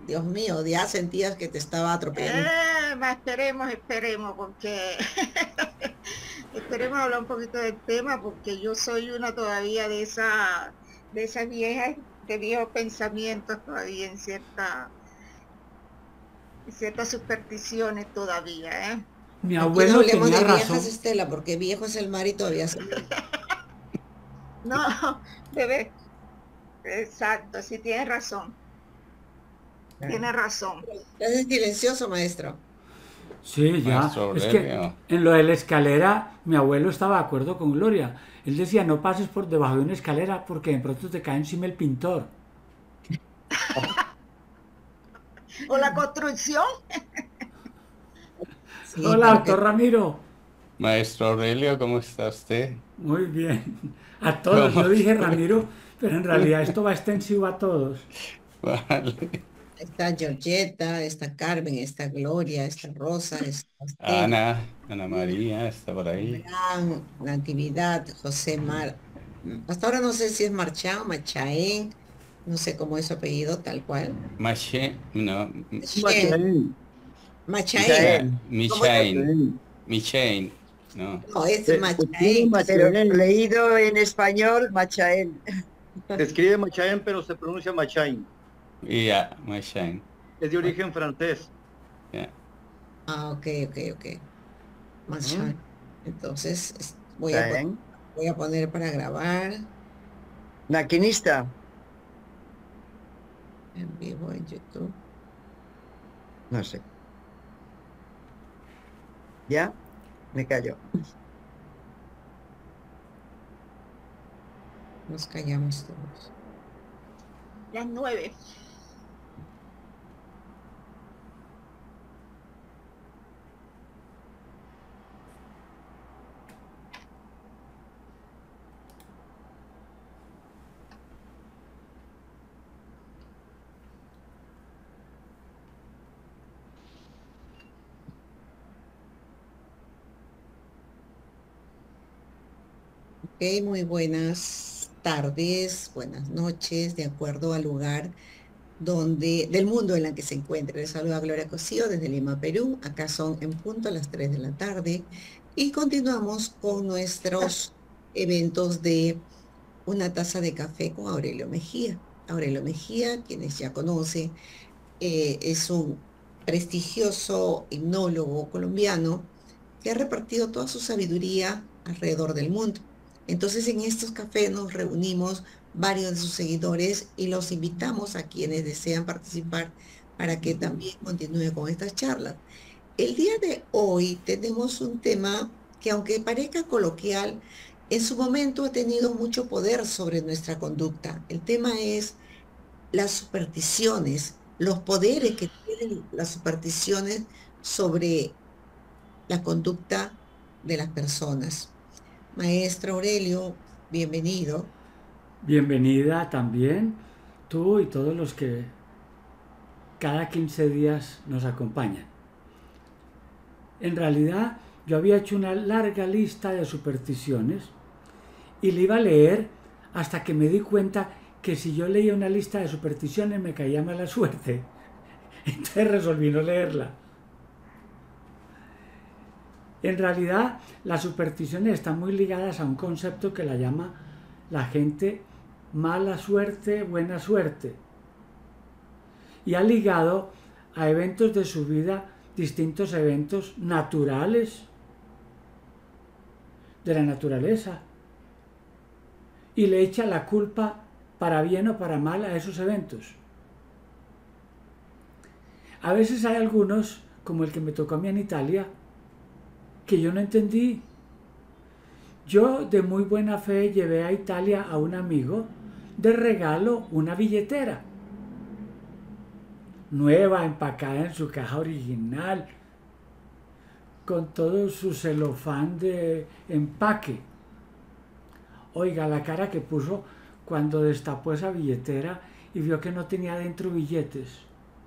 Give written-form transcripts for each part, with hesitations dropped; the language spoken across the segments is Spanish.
Dios mío, ya sentías que te estaba atropellando. Esperemos, porque esperemos hablar un poquito del tema, porque yo soy una todavía de esas viejas, de viejos pensamientos todavía en ciertas supersticiones todavía, ¿eh? Mi Aquí no abuelo hablemos tenía de viejas, razón. Estela, porque viejo es el mar y todavía se... No, bebé, exacto, sí tienes razón. Es silencioso, maestro. Sí, ya. Maestro Es que Aurelio. en lo de la escalera, mi abuelo estaba de acuerdo con Gloria. Él decía, no pases por debajo de una escalera porque de pronto te cae encima el pintor. O la construcción, Sí, Hola, pero doctor que Ramiro. Maestro Aurelio, ¿cómo está usted? Muy bien. A todos. ¿Cómo Yo dije está? Ramiro, pero en realidad esto va extensivo a todos. Vale. está Georgetta, está Carmen, está Gloria, está Rosa, está Estela, Ana María está por ahí. Abraham, Natividad, José Mar. Hasta ahora no sé si es Marchán o Machaén, no sé cómo es su apellido, tal cual. Mache, no, Chen, Machain, Machaén. Micha, Michael, ¿Cómo es? Michain, Machain. Michain, no. No, es Se escribe Machaén. Pero Machain, leído en español, Machael. se escribe Machain, pero se pronuncia Machain. Yeah, Machain. Es de origen francés. Yeah. Ah, ok, ok, ok. Ujú. Machaén. Entonces, Machain. voy a poner para grabar Maquinista. en vivo en YouTube. No sé. ¿Ya? Me callo. Nos callamos todos. las 9. Ok, muy buenas tardes, buenas noches, de acuerdo al lugar del mundo en la que se encuentre. Les saluda Gloria Cosío desde Lima, Perú. Acá son en punto a las 3 de la tarde y continuamos con nuestros eventos de una taza de café con Aurelio Mejía. Aurelio Mejía, quienes ya conocen, es un prestigioso hipnólogo colombiano que ha repartido toda su sabiduría alrededor del mundo. Entonces, en estos cafés nos reunimos varios de sus seguidores y los invitamos a quienes desean participar para que también continúe con estas charlas. El día de hoy tenemos un tema que, aunque parezca coloquial, en su momento ha tenido mucho poder sobre nuestra conducta. El tema es las supersticiones, los poderes que tienen las supersticiones sobre la conducta de las personas. Maestro Aurelio, bienvenido. Bienvenida también tú y todos los que cada 15 días nos acompañan. En realidad, yo había hecho una larga lista de supersticiones y le iba a leer hasta que me di cuenta que si yo leía una lista de supersticiones me caía mala suerte. Entonces resolví no leerla. En realidad, las supersticiones están muy ligadas a un concepto que la llama la gente mala suerte, buena suerte. Y ha ligado a eventos de su vida distintos eventos naturales de la naturaleza. Y le echa la culpa para bien o para mal a esos eventos. A veces hay algunos, como el que me tocó a mí en Italia, que yo no entendí. Yo de muy buena fe llevé a Italia a un amigo de regalo una billetera nueva, empacada en su caja original, con todo su celofán de empaque. Oiga, la cara que puso cuando destapó esa billetera y vio que no tenía dentro billetes.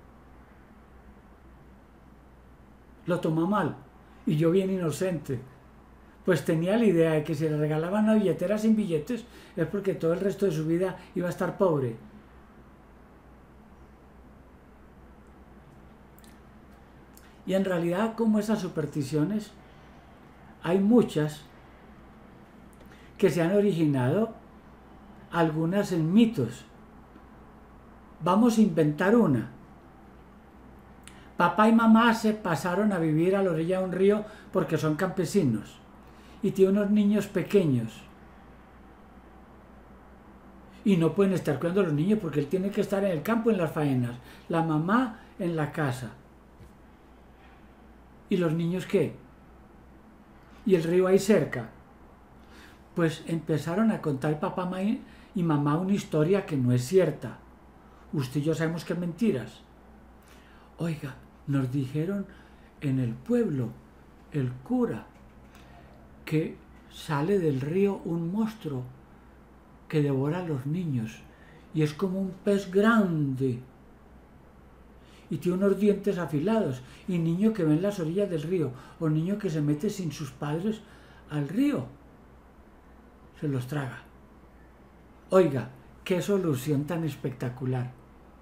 Lo tomó mal y yo bien inocente. Pues tenía la idea de que si le regalaban una billetera sin billetes es porque todo el resto de su vida iba a estar pobre. Y en realidad, como esas supersticiones, hay muchas que se han originado, algunas en mitos. Vamos a inventar una. Papá y mamá se pasaron a vivir a la orilla de un río porque son campesinos y tienen unos niños pequeños. Y no pueden estar cuidando a los niños porque él tiene que estar en el campo en las faenas, la mamá en la casa. ¿Y los niños qué? Y el río ahí cerca. Pues empezaron a contar papá y mamá una historia que no es cierta. Usted y yo sabemos que es mentiras. Oiga, nos dijeron en el pueblo, el cura, que sale del río un monstruo que devora a los niños y es como un pez grande y tiene unos dientes afilados, y niño que ve en las orillas del río o niño que se mete sin sus padres al río se los traga. Oiga, qué solución tan espectacular.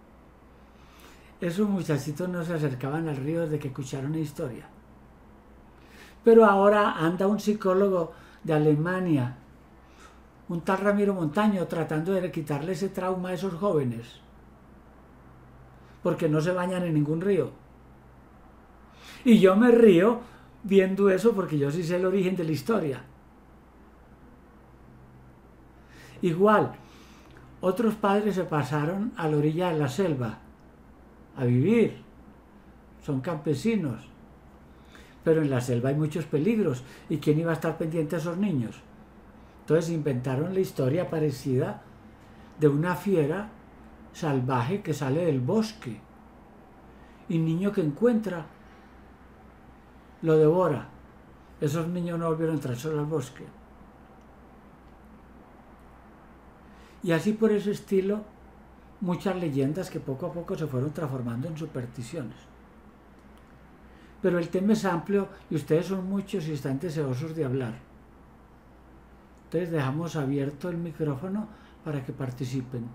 Esos muchachitos no se acercaban al río desde que escucharon la historia. Pero ahora anda un psicólogo de Alemania, un tal Ramiro Montaño, tratando de quitarle ese trauma a esos jóvenes, porque no se bañan en ningún río. Y yo me río viendo eso porque yo sí sé el origen de la historia. Igual, otros padres se pasaron a la orilla de la selva a vivir, son campesinos, pero en la selva hay muchos peligros, ¿y quién iba a estar pendiente de esos niños? Entonces inventaron la historia parecida de una fiera salvaje que sale del bosque y niño que encuentra lo devora. Esos niños no volvieron a entrar solo al bosque. Y así por ese estilo, muchas leyendas que poco a poco se fueron transformando en supersticiones. Pero el tema es amplio y ustedes son muchos y están deseosos de hablar. Entonces dejamos abierto el micrófono para que participen.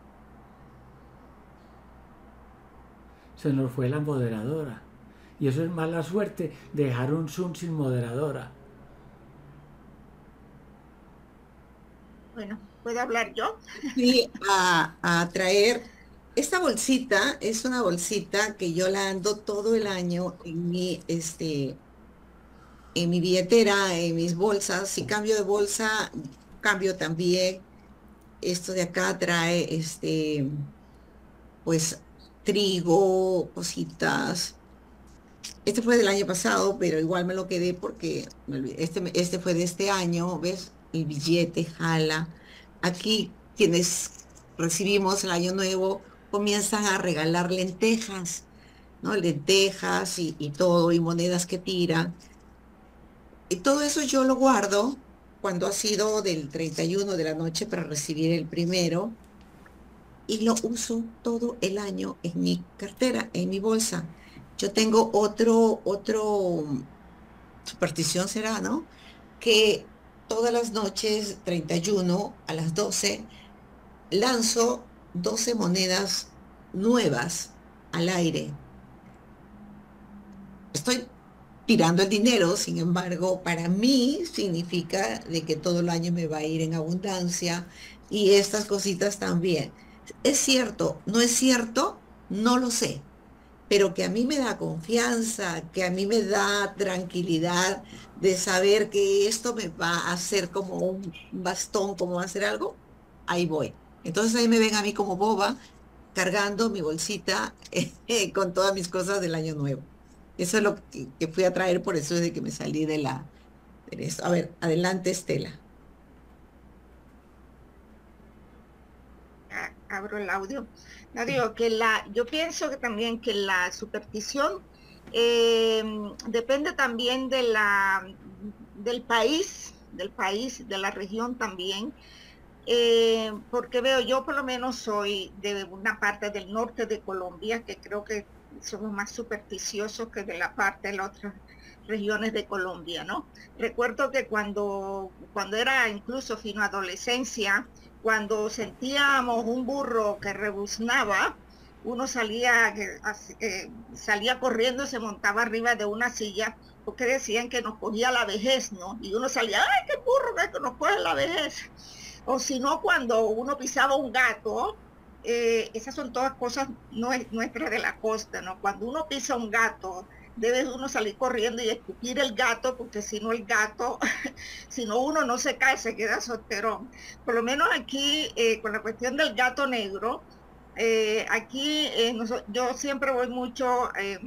Se nos fue la moderadora. Y eso es mala suerte, dejar un Zoom sin moderadora. Bueno, ¿puedo hablar yo? Y a traer, esta bolsita es una bolsita que yo la ando todo el año en mi billetera, en mis bolsas. Si cambio de bolsa, cambio también. Esto de acá trae, pues, trigo, cositas. Este fue del año pasado, pero igual me lo quedé porque este fue de este año, ¿ves? El billete jala. Aquí quienes recibimos el año nuevo comienzan a regalar lentejas, ¿no? Lentejas y todo, y monedas que tiran. Y todo eso yo lo guardo cuando ha sido del 31 de la noche para recibir el primero, y lo uso todo el año en mi cartera, en mi bolsa. Yo tengo otro superstición será, ¿no? Que todas las noches, 31 a las 12, lanzo 12 monedas nuevas al aire. Estoy tirando el dinero, sin embargo, para mí significa de que todo el año me va a ir en abundancia, y estas cositas también. ¿Es cierto? ¿No es cierto? No lo sé, pero que a mí me da confianza, que a mí me da tranquilidad de saber que esto me va a hacer como un bastón, como va a hacer algo, ahí voy. Entonces ahí me ven a mí como boba, cargando mi bolsita con todas mis cosas del año nuevo. Eso es lo que fui a traer, por eso es de que me salí de esto. A ver, adelante, Estela. Abro el audio. No digo que yo pienso que también que la superstición depende también del país, de la región también, porque veo, yo por lo menos soy de una parte del norte de Colombia, que creo que somos más supersticiosos que de la parte de las otras regiones de Colombia, ¿no? Recuerdo que cuando era incluso fino adolescencia, cuando sentíamos un burro que rebuznaba, uno salía, salía corriendo, se montaba arriba de una silla, porque decían que nos cogía la vejez, ¿no? Y uno salía, ¡ay, qué burro que nos coge la vejez! O si no, cuando uno pisaba un gato, esas son todas cosas nuestras de la costa, ¿no? Cuando uno pisa un gato, debe uno salir corriendo y escupir el gato, porque si no el gato, si no uno no se cae, se queda solterón. Por lo menos aquí, con la cuestión del gato negro, aquí yo siempre voy mucho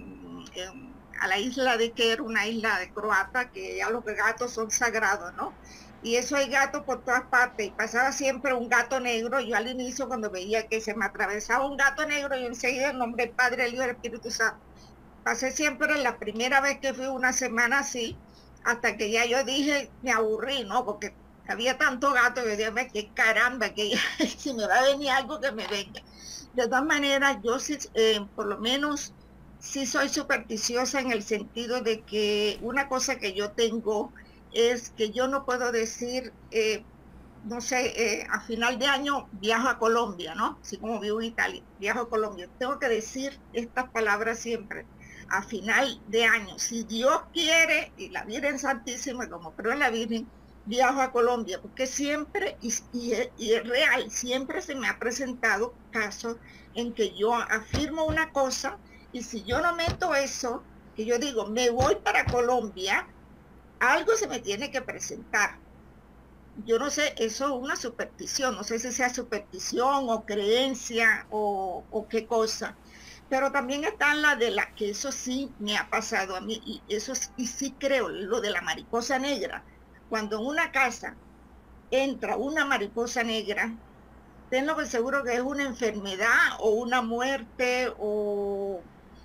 a la isla de Quer, una isla de croata, que ya los gatos son sagrados, ¿no? Y eso hay gatos por todas partes, y pasaba siempre un gato negro. Yo al inicio, cuando veía que se me atravesaba un gato negro, yo enseguida en nombre del Padre, del Hijo y del Espíritu Santo. Pasé siempre la primera vez que fui una semana así, hasta que ya yo dije, me aburrí, ¿no? Porque había tanto gato, yo dije, qué caramba, que ya, si me va a venir algo, que me venga. De todas maneras, yo sí, por lo menos, sí soy supersticiosa en el sentido de que una cosa que yo tengo es que yo no puedo decir, no sé, a final de año viajo a Colombia, ¿no? Así como vivo en Italia, viajo a Colombia. Tengo que decir estas palabras siempre. A final de año, si Dios quiere, y la Virgen Santísima, como creo en la Virgen, viajo a Colombia, porque siempre, y es real, siempre se me ha presentado casos en que yo afirmo una cosa, y si yo no meto eso, que yo digo, me voy para Colombia, algo se me tiene que presentar. Yo no sé, eso es una superstición, no sé si sea superstición o creencia o qué cosa. Pero también está la de la que eso sí me ha pasado a mí, y eso y sí creo, lo de la mariposa negra. Cuando en una casa entra una mariposa negra, tenlo por seguro que es una enfermedad o una muerte o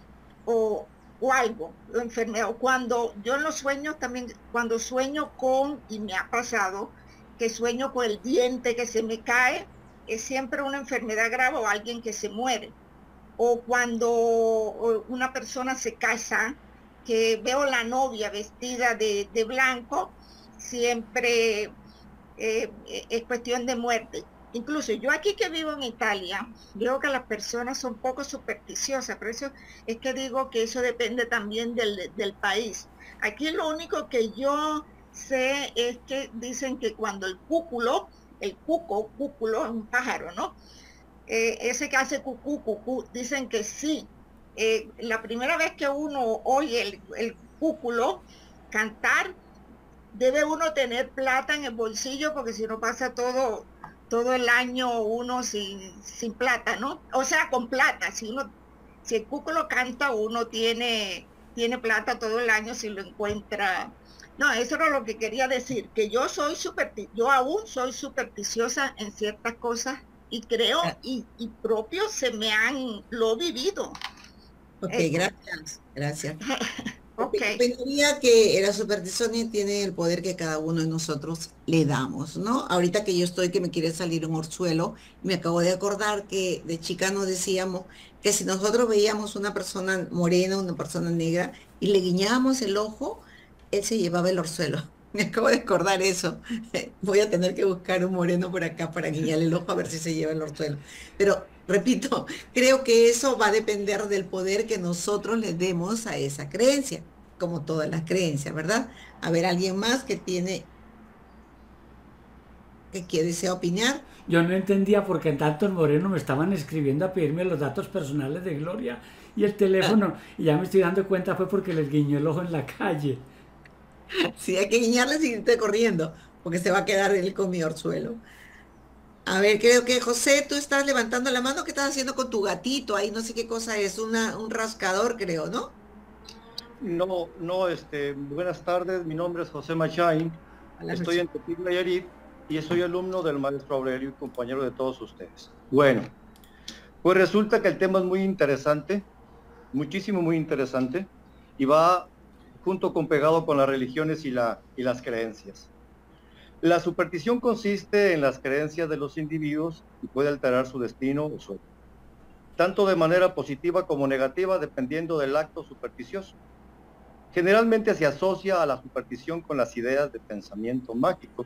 algo, enfermedad. Cuando yo en los sueños también, cuando sueño con, y me ha pasado, que sueño con el diente que se me cae, es siempre una enfermedad grave o alguien que se muere. O cuando una persona se casa, que veo la novia vestida de blanco, siempre es cuestión de muerte. Incluso yo aquí que vivo en Italia, veo que las personas son poco supersticiosas, por eso es que digo que eso depende también del país. Aquí lo único que yo sé es que dicen que cuando el cúculo es un pájaro, ¿no? Ese que hace cucú, cucú, dicen que sí. La primera vez que uno oye el cúculo cantar, debe uno tener plata en el bolsillo, porque si no pasa todo el año uno sin plata, ¿no? O sea, con plata. Si el cúculo canta, uno tiene plata todo el año si lo encuentra. No, eso era lo que quería decir, que yo yo aún soy supersticiosa en ciertas cosas, y creo, y propio lo he vivido. Ok, gracias. Okay. Pensaría que la superstición tiene el poder que cada uno de nosotros le damos, ¿no? Ahorita que yo estoy, que me quiere salir un orzuelo, me acabo de acordar que de chica nos decíamos que si nosotros veíamos una persona morena, una persona negra, y le guiñábamos el ojo, él se llevaba el orzuelo. Me acabo de acordar eso. Voy a tener que buscar un moreno por acá para guiñarle el ojo a ver si se lleva el orzuelo. Pero, repito, creo que eso va a depender del poder que nosotros le demos a esa creencia, como todas las creencias, ¿verdad? A ver, alguien más que desea opinar. Yo no entendía por qué tantos morenos me estaban escribiendo a pedirme los datos personales de Gloria y el teléfono, y ya me estoy dando cuenta fue porque les guiñó el ojo en la calle. Sí, hay que guiñarle y irte corriendo, porque se va a quedar él con mi orzuelo. A ver, creo que José, tú estás levantando la mano. ¿Qué estás haciendo con tu gatito? Ahí no sé qué cosa es, un rascador, creo, ¿no? No, buenas tardes, mi nombre es José Machain, estoy en Tepic, Nayarit, y soy alumno del maestro Aurelio y compañero de todos ustedes. Bueno, pues resulta que el tema es muy interesante, muchísimo, muy interesante, y va junto con pegado con las religiones y las creencias. La superstición consiste en las creencias de los individuos y puede alterar su destino o suerte, tanto de manera positiva como negativa, dependiendo del acto supersticioso. Generalmente se asocia a la superstición con las ideas de pensamiento mágico,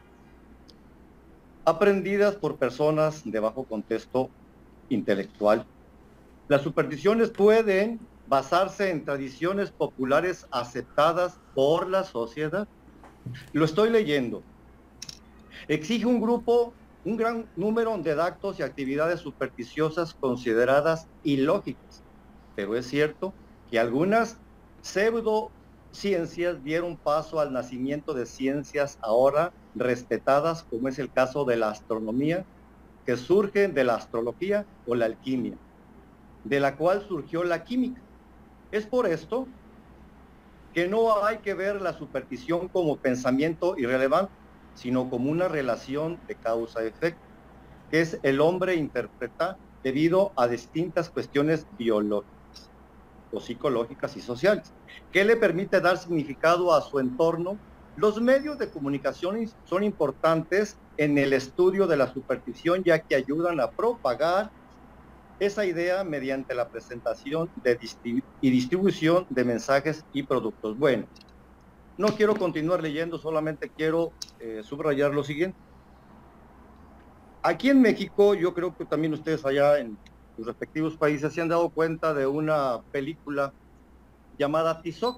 aprendidas por personas de bajo contexto intelectual Las supersticiones pueden basarse en tradiciones populares aceptadas por la sociedad. Lo estoy leyendo. Exige un gran número de actos y actividades supersticiosas consideradas ilógicas, pero es cierto que algunas pseudociencias dieron paso al nacimiento de ciencias ahora respetadas, como es el caso de la astronomía, que surge de la astrología o la alquimia, de la cual surgió la química. Es por esto que no hay que ver la superstición como pensamiento irrelevante, sino como una relación de causa-efecto, que es el hombre interpreta debido a distintas cuestiones biológicas, o psicológicas y sociales, que le permite dar significado a su entorno. Los medios de comunicación son importantes en el estudio de la superstición, ya que ayudan a propagar esa idea mediante la presentación y distribución de mensajes y productos. Bueno, no quiero continuar leyendo, solamente quiero subrayar lo siguiente. Aquí en México, yo creo que también ustedes allá en sus respectivos países se han dado cuenta de una película llamada Tizoc,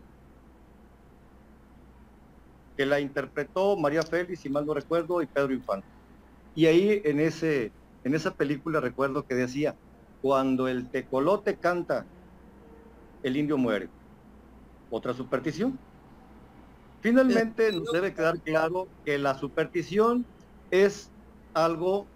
que la interpretó María Félix, si mal no recuerdo, y Pedro Infante. Y ahí en esa película recuerdo que decía: cuando el tecolote canta, el indio muere. Otra superstición. Finalmente nos debe quedar claro que la superstición es algo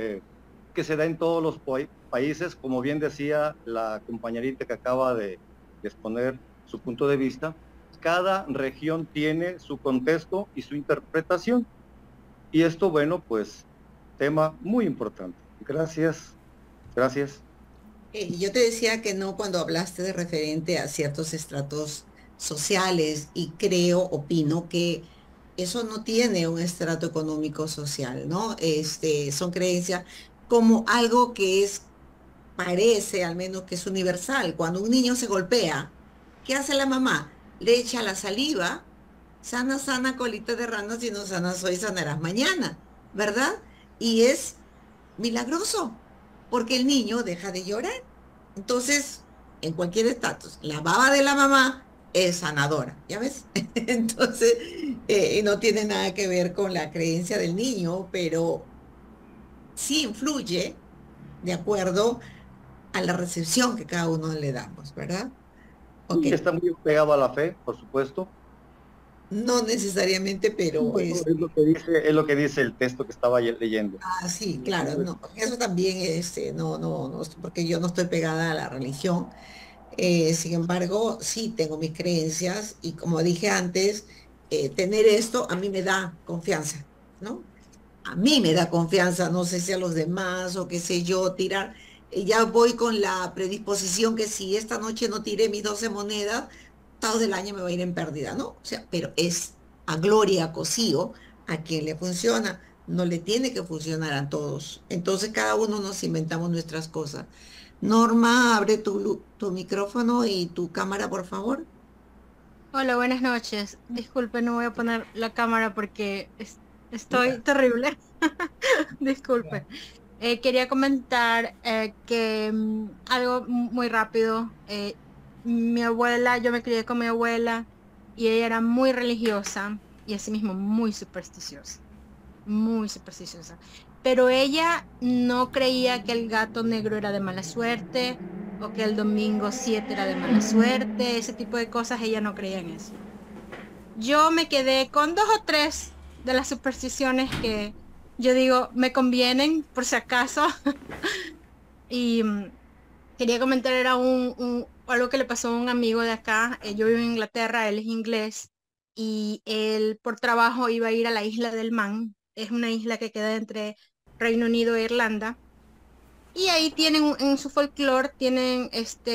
que se da en todos los países, como bien decía la compañerita que acaba de exponer su punto de vista. Cada región tiene su contexto y su interpretación. Y esto, bueno, pues, tema muy importante. Gracias. Gracias. Yo te decía que no cuando hablaste de referente a ciertos estratos sociales y opino que eso no tiene un estrato económico social, ¿no? Son creencias como algo que parece al menos que es universal. Cuando un niño se golpea, ¿qué hace la mamá? Le echa la saliva, sana, sana, colita de rana, si no sana hoy, sanarás mañana, ¿verdad? Y es milagroso, porque el niño deja de llorar. Entonces, en cualquier estatus, la baba de la mamá es sanadora, ¿ya ves? Entonces, no tiene nada que ver con la creencia del niño, pero sí influye de acuerdo a la recepción que cada uno le damos, ¿verdad? Ok, Y está muy pegado a la fe, por supuesto. no necesariamente, pero Bueno, es lo que dice el texto que estaba leyendo. sí, claro, no, eso también no, porque yo no estoy pegada a la religión. Sin embargo, sí tengo mis creencias y como dije antes, tener esto a mí me da confianza, ¿no? A mí me da confianza, no sé si a los demás o qué sé yo, tirar. Ya voy con la predisposición que si esta noche no tiré mis 12 monedas, todo el año me va a ir en pérdida, ¿no? O sea, pero es a Gloria Cosío a quien le funciona, no le tiene que funcionar a todos. Entonces cada uno nos inventamos nuestras cosas. Norma, abre tu micrófono y tu cámara, por favor. Hola, buenas noches. Disculpe, no voy a poner la cámara porque estoy terrible. Disculpe. Quería comentar que algo muy rápido. Mi abuela, yo me crié con mi abuela y ella era muy religiosa y asimismo muy supersticiosa. Muy supersticiosa. Pero ella no creía que el gato negro era de mala suerte o que el domingo 7 era de mala suerte, ese tipo de cosas, ella no creía en eso. Yo me quedé con 2 o 3 de las supersticiones que yo digo me convienen por si acaso. Y quería comentar, era algo que le pasó a un amigo de acá. Yo vivo en Inglaterra, él es inglés y él por trabajo iba a ir a la isla del Man. Es una isla que queda entre Reino Unido e Irlanda. Y ahí tienen, en su folclore, tienen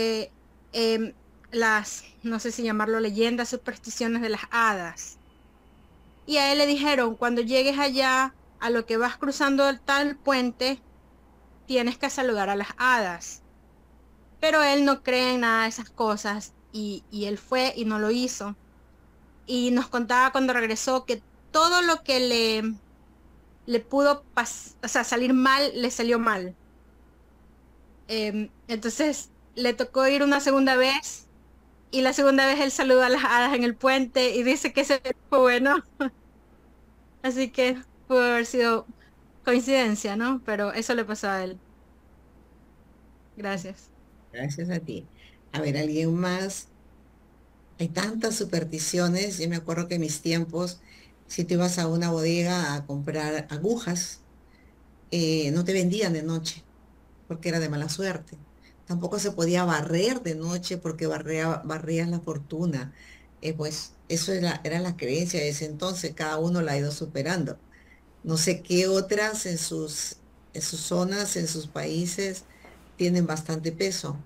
no sé si llamarlo leyendas, supersticiones de las hadas. Y a él le dijeron, cuando llegues allá, a lo que vas cruzando el tal puente, tienes que saludar a las hadas. Pero él no cree en nada de esas cosas y él fue y no lo hizo. Y nos contaba cuando regresó que todo lo que le pudo salir mal, le salió mal. Entonces le tocó ir una segunda vez y la segunda vez él saluda a las hadas en el puente y dice que ese fue bueno. Así que puede haber sido coincidencia, ¿no? Pero eso le pasó a él. Gracias. Gracias a ti. A ver, ¿alguien más? Hay tantas supersticiones. Yo me acuerdo que en mis tiempos, si tú ibas a una bodega a comprar agujas, no te vendían de noche porque era de mala suerte. Tampoco se podía barrer de noche porque barrías la fortuna. Pues eso era la creencia de ese entonces, cada uno la ha ido superando. No sé qué otras en sus zonas, en sus países, tienen bastante peso.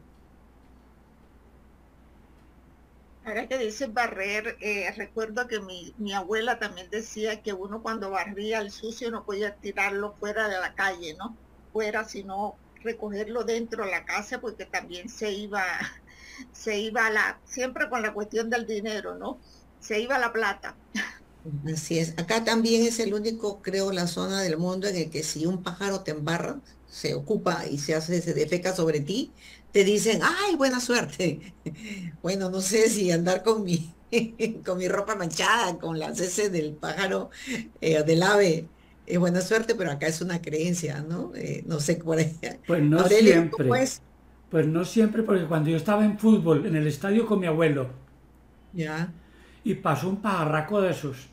Ahora que dices barrer, recuerdo que mi abuela también decía que uno cuando barría el sucio no podía tirarlo fuera de la calle, ¿no? Fuera, sino recogerlo dentro de la casa porque también se iba siempre con la cuestión del dinero, ¿no? Se iba la plata. Así es. Acá también es el único, creo, la zona del mundo en el que si un pájaro te embarra, se ocupa y se defeca sobre ti, te dicen, ¡ay, buena suerte! Bueno, no sé si andar con con mi ropa manchada, con las heces del pájaro, del ave, es buena suerte, pero acá es una creencia, ¿no? No sé por ahí. Pues no Aurelio, ¿cómo siempre. es? Pues no siempre, porque cuando yo estaba en fútbol, en el estadio con mi abuelo, Ya. y pasó un pajarraco de esos,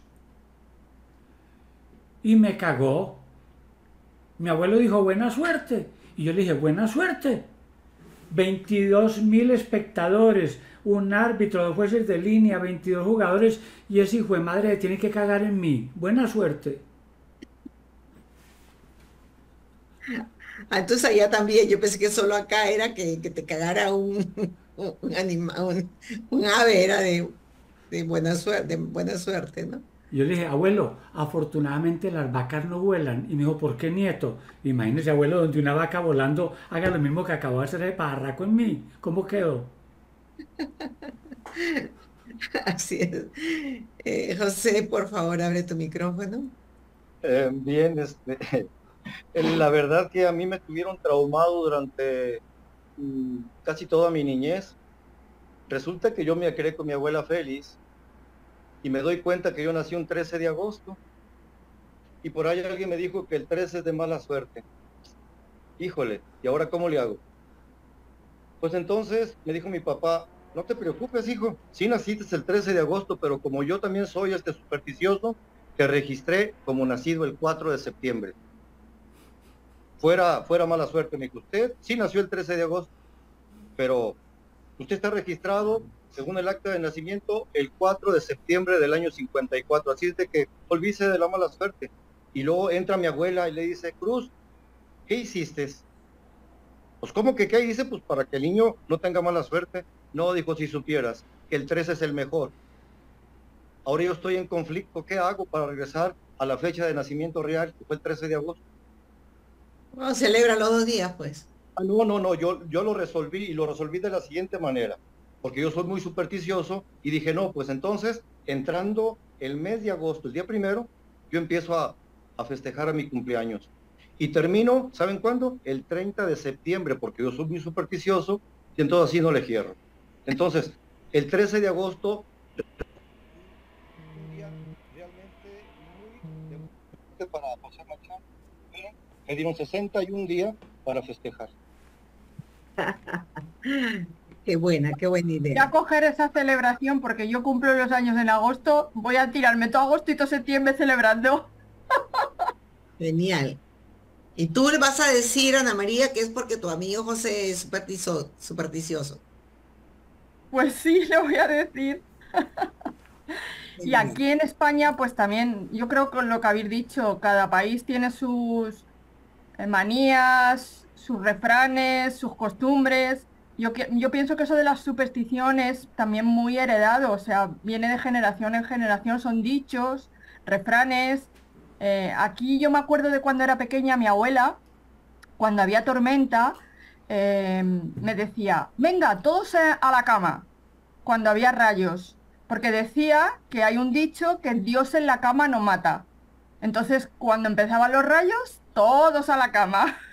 y me cagó. Mi abuelo dijo, buena suerte. Y yo le dije, buena suerte. 22.000 espectadores, un árbitro, 2 jueces de línea, 22 jugadores, y ese hijo de madre tiene que cagar en mí. Buena suerte. Entonces allá también, yo pensé que solo acá era que te cagara un animal, un ave, era de buena suerte, ¿no? Y yo le dije, abuelo, afortunadamente las vacas no vuelan. Y me dijo, ¿por qué, nieto? Imagínese, abuelo, donde una vaca volando haga lo mismo que acabó de hacer el pajarraco en mí. ¿Cómo quedó? Así es. José, por favor, abre tu micrófono. Bien, la verdad que a mí me tuvieron traumado durante casi toda mi niñez. Resulta que yo me crié con mi abuela Félix y me doy cuenta que yo nací un 13 de agosto y por ahí alguien me dijo que el 13 es de mala suerte. Híjole, ¿y ahora cómo le hago? Pues entonces me dijo mi papá, no te preocupes, hijo, sí naciste el 13 de agosto, pero como yo también soy supersticioso, te registré como nacido el 4 de septiembre. Fuera mala suerte, me dijo, usted sí nació el 13 de agosto, pero usted está registrado, según el acta de nacimiento, el 4 de septiembre del año 54, así es de que olvídese de la mala suerte. Y luego entra mi abuela y le dice, Cruz, ¿qué hiciste? Pues, ¿cómo que qué hice? Pues para que el niño no tenga mala suerte. No, dijo, si supieras que el 13 es el mejor. Ahora yo estoy en conflicto, ¿qué hago para regresar a la fecha de nacimiento real, que fue el 13 de agosto? Bueno, celebra los 2 días, pues. No, yo lo resolví y lo resolví de la siguiente manera, porque yo soy muy supersticioso y dije, no, pues entonces, entrando el mes de agosto, el día 1, yo empiezo a festejar a mi cumpleaños. Y termino, ¿saben cuándo? El 30 de septiembre, porque yo soy muy supersticioso y entonces así no le cierro. Entonces, el 13 de agosto, un día realmente muy para José Machán, pero me dieron 61 días para festejar. Qué buena Voy idea. a coger esa celebración porque yo cumplo los años en agosto, voy a tirarme todo agosto y todo septiembre celebrando. Genial. Y tú le vas a decir a Ana María que es porque tu amigo José es supersticioso. Pues sí, le voy a decir. Y aquí en España, pues también, yo creo que con lo que habéis dicho, cada país tiene sus manías, sus refranes, sus costumbres. Yo pienso que eso de las supersticiones también muy heredado, o sea, viene de generación en generación, son dichos, refranes. Aquí yo me acuerdo de cuando era pequeña, mi abuela, cuando había tormenta, me decía, venga, todos a la cama, cuando había rayos, porque decía que hay un dicho que Dios en la cama no mata. Entonces, cuando empezaban los rayos, todos a la cama.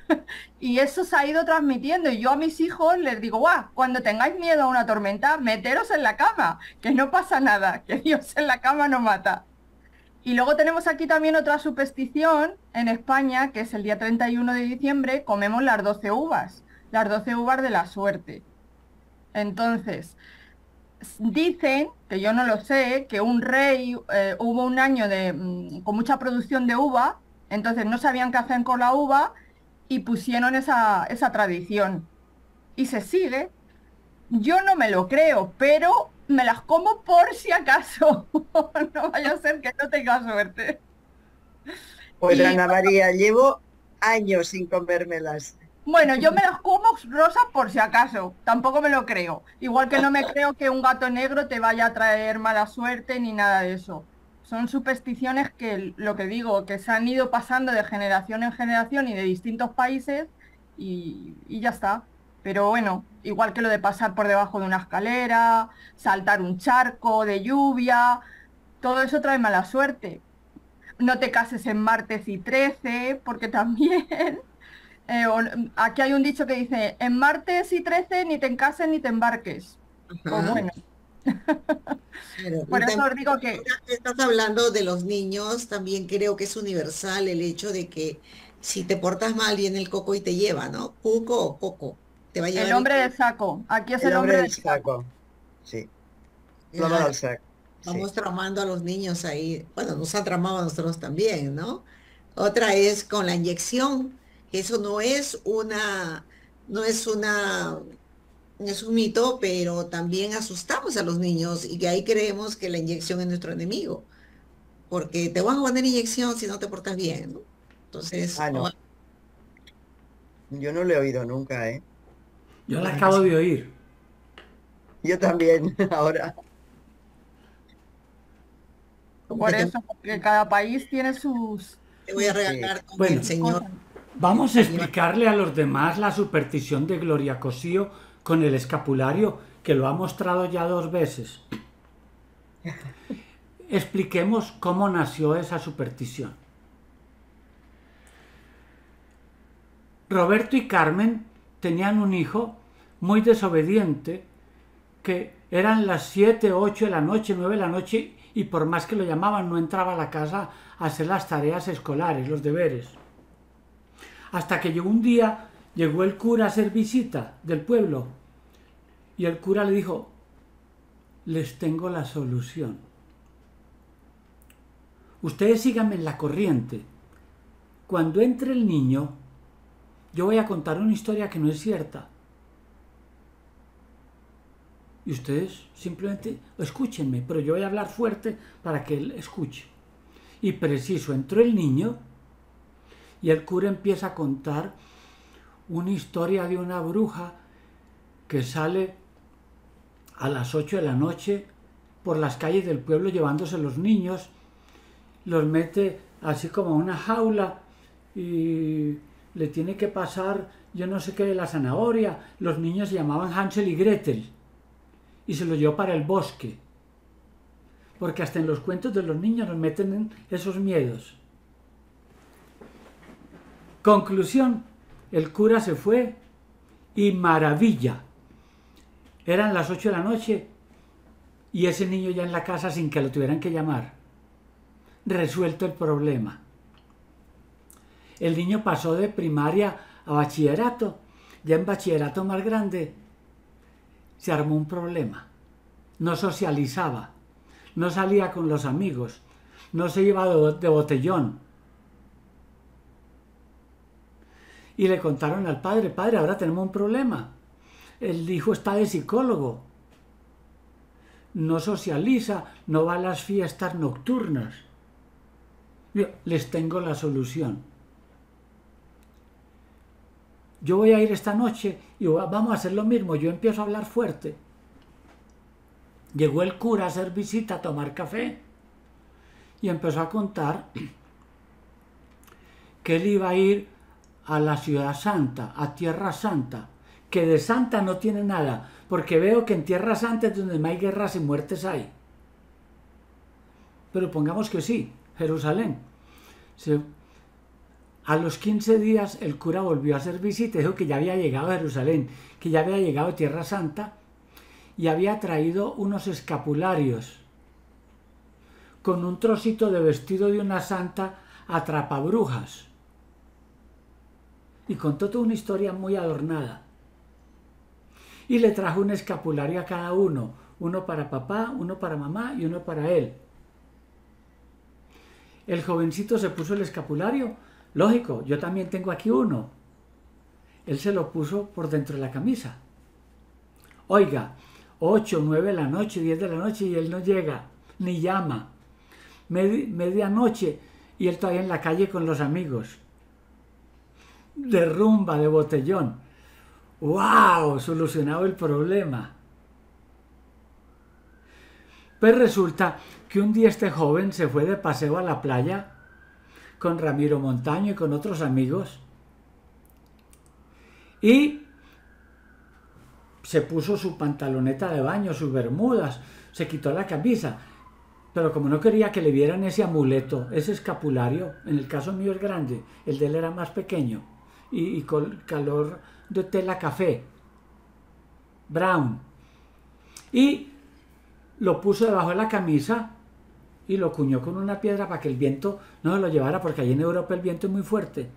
Y eso se ha ido transmitiendo. Y yo a mis hijos les digo, guau, cuando tengáis miedo a una tormenta, meteros en la cama, que no pasa nada, que Dios en la cama no mata. Y luego tenemos aquí también otra superstición en España, que es el día 31 de diciembre, comemos las 12 uvas de la suerte. Entonces, dicen, que yo no lo sé, que un rey, hubo un año con mucha producción de uva, entonces no sabían qué hacer con la uva y pusieron esa tradición. Y se sigue. Yo no me lo creo, pero me las como por si acaso. No vaya a ser que no tenga suerte. Pues Y Ana María, llevo años sin comérmelas. bueno, yo me las como rosas por si acaso, tampoco me lo creo. Igual que no me creo que un gato negro te vaya a traer mala suerte ni nada de eso. Son supersticiones que, lo que digo, que se han ido pasando de generación en generación y de distintos países y ya está. Pero bueno, igual que lo de pasar por debajo de una escalera, saltar un charco de lluvia, todo eso trae mala suerte. No te cases en martes y 13, porque también... aquí hay un dicho que dice, en martes y 13 ni te cases ni te embarques. Pues Ajá. bueno, Claro, por y eso os también digo que ahora que estás hablando de los niños, también creo que es universal el hecho de que si te portas mal viene el coco y te lleva, ¿no? Cuco o coco, te va a el llevar hombre del saco, aquí es El el hombre hombre del del saco. saco. Sí, l'home del sac. Sí. Vamos traumando a los niños ahí. Bueno, nos han traumado a nosotros también, ¿no? Otra es con la inyección. Eso no es una, es un mito, pero también asustamos a los niños y que ahí creemos que la inyección es nuestro enemigo, porque te van a poner inyección si no te portas bien, ¿no? Entonces, Ah, no, yo no lo he oído nunca, ¿eh? Yo la acabo de oír. Yo también, ahora. como Por que eso, porque cada país tiene te voy a sus regalar con Bueno. el Señor. cosas. Vamos a explicarle a los demás la superstición de Gloria Cosío con el escapulario, que lo ha mostrado ya 2 veces. Expliquemos cómo nació esa superstición. Roberto y Carmen tenían un hijo muy desobediente, que eran las 7, 8 de la noche, 9 de la noche, y por más que lo llamaban no entraba a la casa a hacer las tareas escolares, los deberes. Hasta que llegó un día, llegó el cura a hacer visita del pueblo, y el cura le dijo, les tengo la solución. Ustedes síganme en la corriente. Cuando entre el niño, yo voy a contar una historia que no es cierta. Y ustedes simplemente escúchenme, pero yo voy a hablar fuerte para que él escuche. Y preciso, entró el niño y el cura empieza a contar una historia de una bruja que sale a las 8 de la noche por las calles del pueblo llevándose los niños, los mete así como a una jaula y le tiene que pasar yo no sé qué de la zanahoria. Los niños se llamaban Hansel y Gretel y se los llevó para el bosque, porque hasta en los cuentos de los niños nos meten en esos miedos. Conclusión, el cura se fue y maravilla. Eran las 8 de la noche y ese niño ya en la casa sin que lo tuvieran que llamar. Resuelto el problema. El niño pasó de primaria a bachillerato. Ya en bachillerato más grande se armó un problema. No socializaba, no salía con los amigos, no se iba de botellón. Y le contaron al padre, padre, ahora tenemos un problema. El hijo está de psicólogo. No socializa, no va a las fiestas nocturnas. Yo les tengo la solución. Yo voy a ir esta noche y vamos a hacer lo mismo. Yo empiezo a hablar fuerte. Llegó el cura a hacer visita, a tomar café y empezó a contar que él iba a ir a la ciudad santa, a Tierra Santa, que de santa no tiene nada, porque veo que en Tierra Santa es donde más guerras y muertes hay. Pero pongamos que sí, Jerusalén. A los 15 días el cura volvió a hacer visita, dijo que ya había llegado a Jerusalén, que ya había llegado a Tierra Santa y había traído unos escapularios con un trocito de vestido de una santa atrapabrujas. Y contó toda una historia muy adornada. Y le trajo un escapulario a cada uno, uno para papá, uno para mamá y uno para él. El jovencito se puso el escapulario. Lógico, yo también tengo aquí uno. Él se lo puso por dentro de la camisa. Oiga, 8, 9 de la noche, 10 de la noche y él no llega, ni llama. Medianoche y él todavía en la calle con los amigos. De rumba, de botellón. ¡Wow! Solucionado el problema. Pues resulta que un día este joven se fue de paseo a la playa con Ramiro Montaño y con otros amigos y se puso su pantaloneta de baño, sus bermudas, se quitó la camisa, pero como no quería que le vieran ese amuleto, ese escapulario, en el caso mío es grande, el de él era más pequeño y con color de tela café, brown, y lo puso debajo de la camisa y lo cuñó con una piedra para que el viento no se lo llevara, porque allí en Europa el viento es muy fuerte.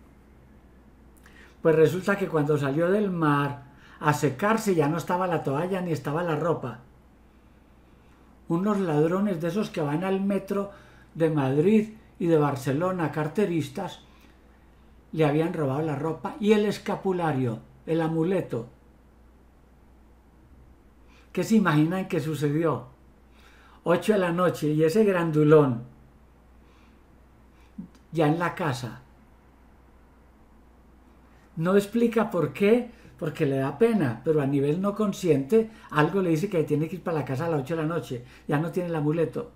Pues resulta que cuando salió del mar a secarse ya no estaba la toalla ni estaba la ropa. Unos ladrones de esos que van al metro de Madrid y de Barcelona, carteristas, le habían robado la ropa y el escapulario, el amuleto. ¿Qué se imaginan que sucedió? 8 de la noche y ese grandulón ya en la casa. No explica por qué, porque le da pena, pero a nivel no consciente algo le dice que tiene que ir para la casa a las 8 de la noche, ya no tiene el amuleto.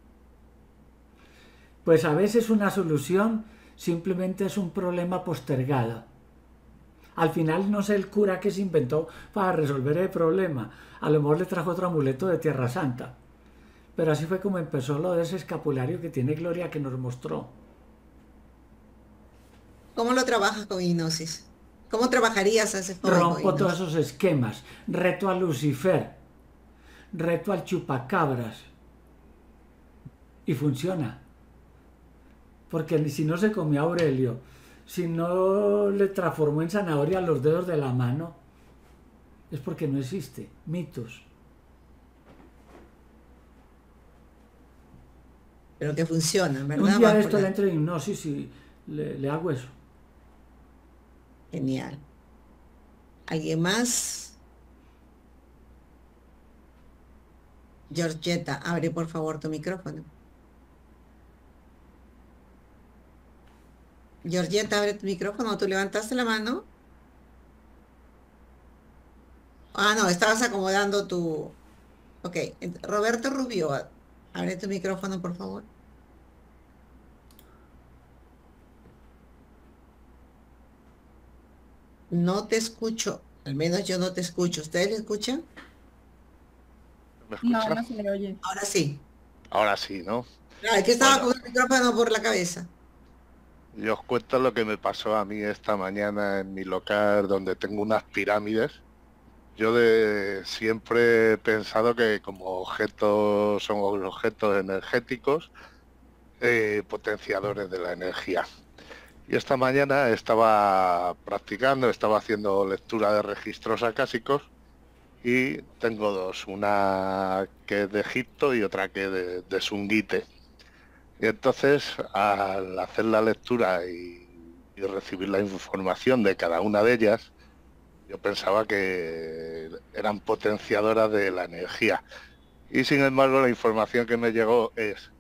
Pues a veces una solución simplemente es un problema postergado. Al final no sé el cura que se inventó para resolver el problema, a lo mejor le trajo otro amuleto de Tierra Santa. Pero así fue como empezó lo de ese escapulario que tiene Gloria, que nos mostró. ¿Cómo lo trabajas con hipnosis? ¿Cómo trabajarías a ese joven con Rompo todos hipnosis? esos esquemas, reto a Lucifer, reto al chupacabras y funciona. Porque si no se comió a Aurelio, si no le transformó en zanahoria los dedos de la mano, es porque no existe. Mitos. Pero que funcionan, ¿verdad? Un día Vas de por esto la- le entro en hipnosis y le hago eso. Genial. ¿Alguien más? Georgetta, abre por favor tu micrófono. Georgetta, abre tu micrófono. ¿Tú levantaste la mano? Ah, no, estabas acomodando tu... Ok, Roberto Rubio, abre tu micrófono, por favor. No te escucho, al menos yo no te escucho. ¿Ustedes me escuchan? ¿Me No, escucha? no se le oye. Ahora sí. Ahora sí, ¿no? Ah, es que estaba Bueno, con el micrófono por la cabeza. yo os cuento lo que me pasó a mí esta mañana en mi local donde tengo unas pirámides. Yo siempre he pensado que como objetos son objetos energéticos, potenciadores de la energía. Y esta mañana estaba practicando, estaba haciendo lectura de registros acásicos y tengo dos, una que es de Egipto y otra que es de Sungite. Y entonces, al hacer la lectura y recibir la información de cada una de ellas, yo pensaba que eran potenciadoras de la energía. Y sin embargo, la información que me llegó es,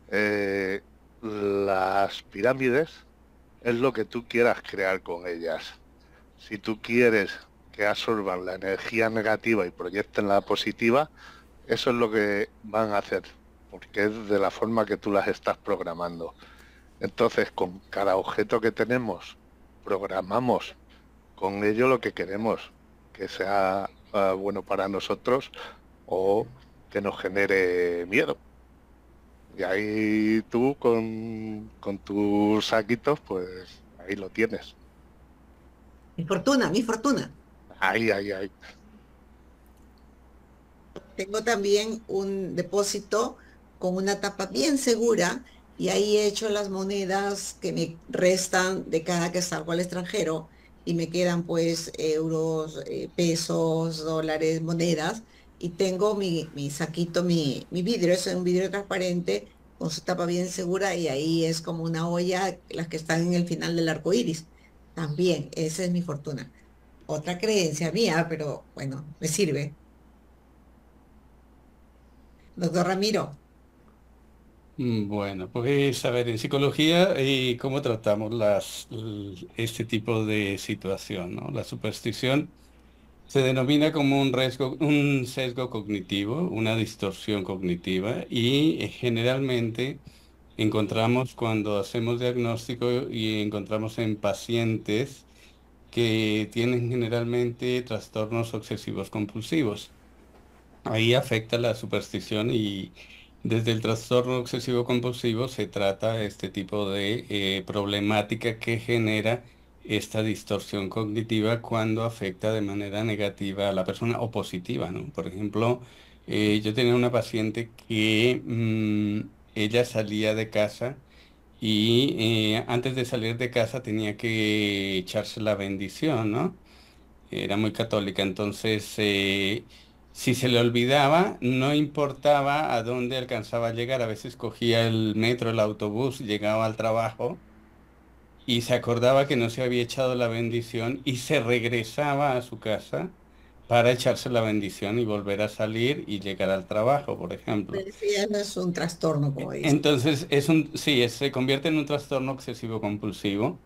las pirámides es lo que tú quieras crear con ellas. Si tú quieres que absorban la energía negativa y proyecten la positiva, eso es lo que van a hacer, porque es de la forma que tú las estás programando. Entonces, con cada objeto que tenemos, programamos con ello lo que queremos, que sea bueno para nosotros o que nos genere miedo. Y ahí tú con tus saquitos, pues Ahí lo tienes. Mi fortuna, mi fortuna. Ahí, ahí, ahí. Tengo también un depósito con una tapa bien segura y ahí he hecho las monedas que me restan de cada que salgo al extranjero y me quedan pues euros, pesos, dólares, monedas y tengo mi saquito, mi vidrio, es un vidrio transparente con su tapa bien segura y ahí es como una olla, las que están en el final del arco iris. También, esa es mi fortuna. Otra creencia mía, pero bueno, me sirve. Doctor Ramiro. Bueno, pues a ver, en psicología, ¿cómo tratamos este tipo de situación, ¿no? La superstición se denomina como un sesgo cognitivo, una distorsión cognitiva y generalmente encontramos cuando hacemos diagnóstico y encontramos en pacientes que tienen generalmente trastornos obsesivos compulsivos. Ahí afecta la superstición y desde el trastorno obsesivo compulsivo se trata este tipo de problemática que genera esta distorsión cognitiva cuando afecta de manera negativa a la persona o positiva, ¿no? Por ejemplo, yo tenía una paciente que ella salía de casa y antes de salir de casa tenía que echarse la bendición, ¿no? Era muy católica, entonces si se le olvidaba, no importaba a dónde alcanzaba a llegar, a veces cogía el metro, el autobús, llegaba al trabajo y se acordaba que no se había echado la bendición y se regresaba a su casa para echarse la bendición y volver a salir y llegar al trabajo, por ejemplo. Pero ese ya no es un trastorno, como dice. Entonces, sí, se convierte en un trastorno obsesivo compulsivo,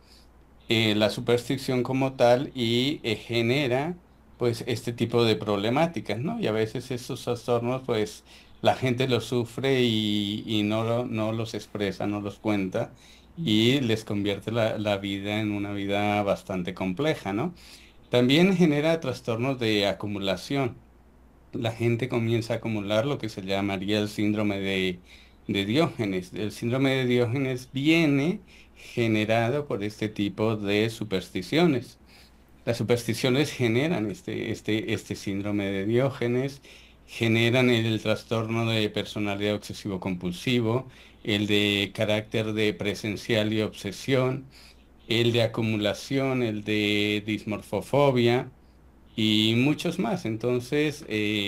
la superstición como tal y genera pues este tipo de problemáticas, ¿no? Y a veces estos trastornos pues la gente los sufre y no los expresa, no los cuenta y les convierte la vida en una vida bastante compleja, ¿no? También genera trastornos de acumulación. La gente comienza a acumular lo que se llamaría el síndrome de Diógenes. El síndrome de Diógenes viene generado por este tipo de supersticiones. Las supersticiones generan este síndrome de Diógenes, generan el trastorno de personalidad obsesivo-compulsivo, el de carácter de presencial y obsesión, el de acumulación, el de dismorfofobia y muchos más. Entonces,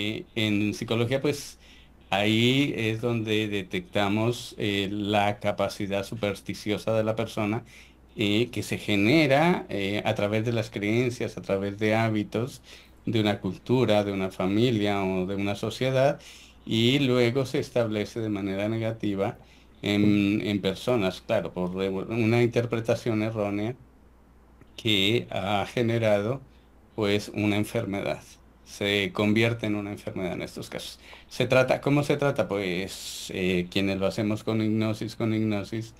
en psicología, pues ahí es donde detectamos la capacidad supersticiosa de la persona que se genera a través de las creencias, a través de hábitos, de una cultura, de una familia o de una sociedad, y luego se establece de manera negativa en personas, claro, por una interpretación errónea que ha generado pues una enfermedad. Se convierte en una enfermedad en estos casos. ¿Cómo se trata? Pues quienes lo hacemos con hipnosis,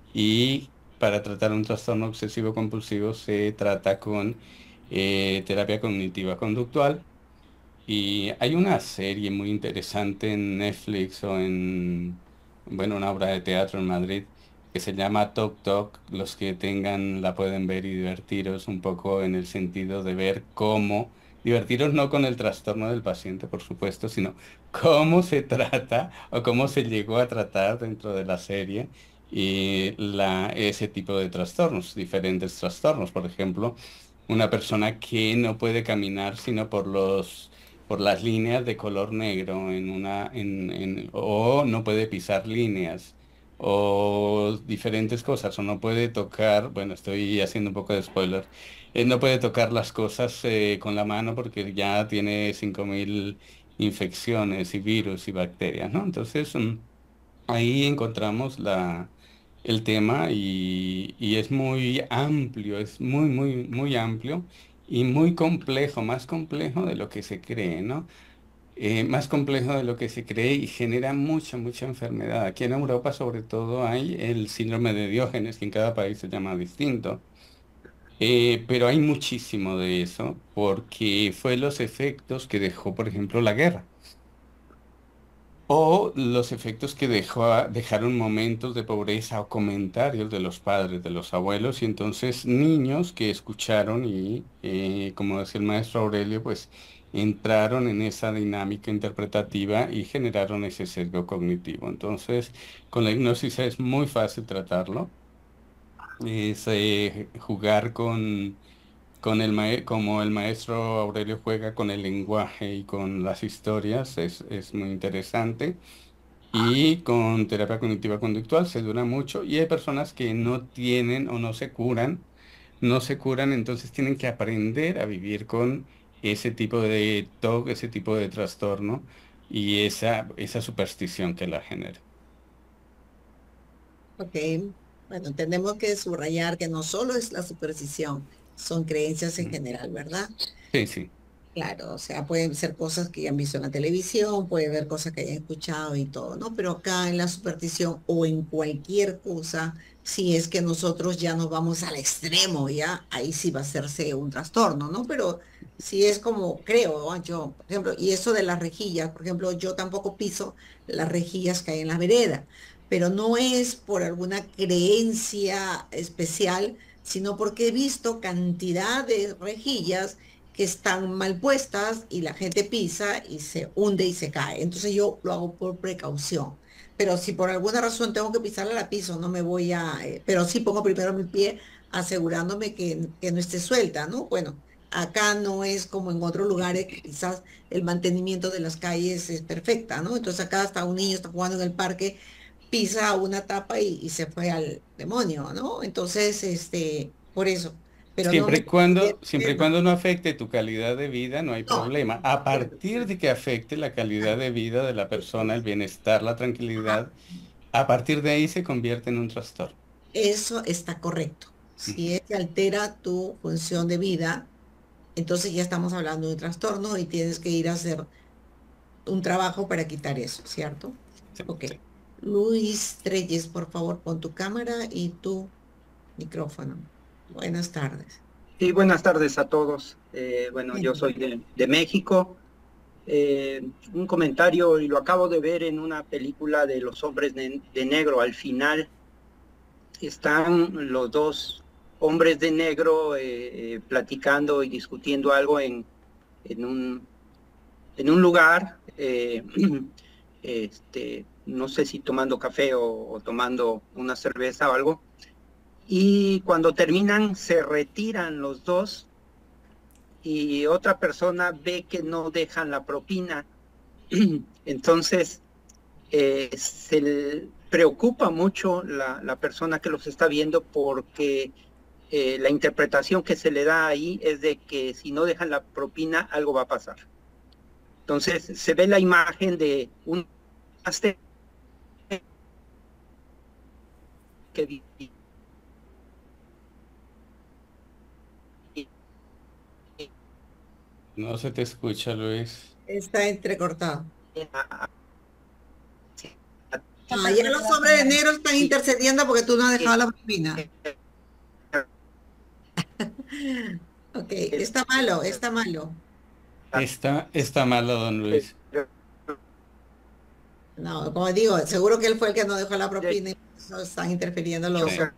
y para tratar un trastorno obsesivo compulsivo se trata con terapia cognitiva conductual. Y hay una serie muy interesante en Netflix o bueno, una obra de teatro en Madrid que se llama Tok Tok. Los que tengan la pueden ver y divertiros un poco en el sentido de ver cómo, divertiros no con el trastorno del paciente, por supuesto, sino cómo se trata o cómo se llegó a tratar dentro de la serie ese tipo de trastornos, diferentes trastornos. Por ejemplo, una persona que no puede caminar sino por las líneas de color negro o no puede pisar líneas o diferentes cosas o no puede tocar, bueno, estoy haciendo un poco de spoiler, no puede tocar las cosas con la mano porque ya tiene 5.000 infecciones y virus y bacterias, ¿no? Entonces, ahí encontramos el tema y es muy amplio, es muy, muy, muy amplio y muy complejo, más complejo de lo que se cree, ¿no? Más complejo de lo que se cree y genera mucha, mucha enfermedad. Aquí en Europa, sobre todo, hay el síndrome de Diógenes, que en cada país se llama distinto. Pero hay muchísimo de eso porque fue los efectos que dejó, por ejemplo, la guerra. O los efectos que dejaron momentos de pobreza o comentarios de los padres, de los abuelos, y entonces niños que escucharon y, como decía el maestro Aurelio, pues entraron en esa dinámica interpretativa y generaron ese sesgo cognitivo. Entonces, con la hipnosis es muy fácil tratarlo. Es jugar con como el maestro Aurelio juega con el lenguaje y con las historias, es muy interesante. Y con terapia cognitiva conductual se dura mucho y hay personas que no tienen o no se curan, entonces tienen que aprender a vivir con ese tipo de TOC, ese tipo de trastorno y esa superstición que la genera. Ok, bueno, tenemos que subrayar que no solo es la superstición, son creencias en Mm. general, ¿verdad? Sí, sí. Claro, o sea, pueden ser cosas que hayan visto en la televisión, puede ver cosas que hayan escuchado y todo, ¿no? Pero acá en la superstición o en cualquier cosa, si es que nosotros ya nos vamos al extremo, ya, ahí sí va a hacerse un trastorno, ¿no? Pero si es como, creo, ¿no? Yo, por ejemplo, y eso de las rejillas, por ejemplo, yo tampoco piso las rejillas que hay en la vereda, pero no es por alguna creencia especial, sino porque he visto cantidad de rejillas que están mal puestas y la gente pisa y se hunde y se cae. Entonces yo lo hago por precaución. Pero si por alguna razón tengo que pisarla, la piso, no me voy a, pero sí pongo primero mi pie asegurándome que no esté suelta, ¿no? Bueno, acá no es como en otros lugares que quizás el mantenimiento de las calles es perfecta, ¿no? Entonces acá hasta un niño está jugando en el parque, pisa una tapa y se fue al demonio, ¿no? Entonces, por eso, pero no Siempre me y cuando, siempre y tema. cuando no afecte tu calidad de vida, no hay No, problema. A partir de que afecte la calidad de vida de la persona, el bienestar, la ajá, tranquilidad, a partir de ahí se convierte en un trastorno. eso está correcto. Si Ujú. es que altera tu función de vida, entonces ya estamos hablando de un trastorno y tienes que ir a hacer un trabajo para quitar eso, ¿cierto? Sí, Ok. sí. Luis Treyes, por favor, pon tu cámara y tu micrófono. Buenas tardes. Sí, buenas tardes a todos. Bueno, yo Bien. soy de México. Un comentario, y lo acabo de ver en una película de Los Hombres de Negro. Al final están los dos hombres de negro platicando y discutiendo algo en un, en un lugar, no sé si tomando café o tomando una cerveza o algo. Y cuando terminan, se retiran los dos y otra persona ve que no dejan la propina. Entonces, se preocupa mucho la persona que los está viendo porque la interpretación que se le da ahí es de que si no dejan la propina, algo va a pasar. Entonces, se ve la imagen de un pastel que No se te escucha, Luis. Está entrecortado. La Ah, ya los pérdida hombres de de negro están intercediendo porque tú no has dejado la propina. Ok, está malo, está malo. Está malo, don Luis. No, como digo, seguro que él fue el que no dejó la propina y por eso están interfiriendo los... Sí.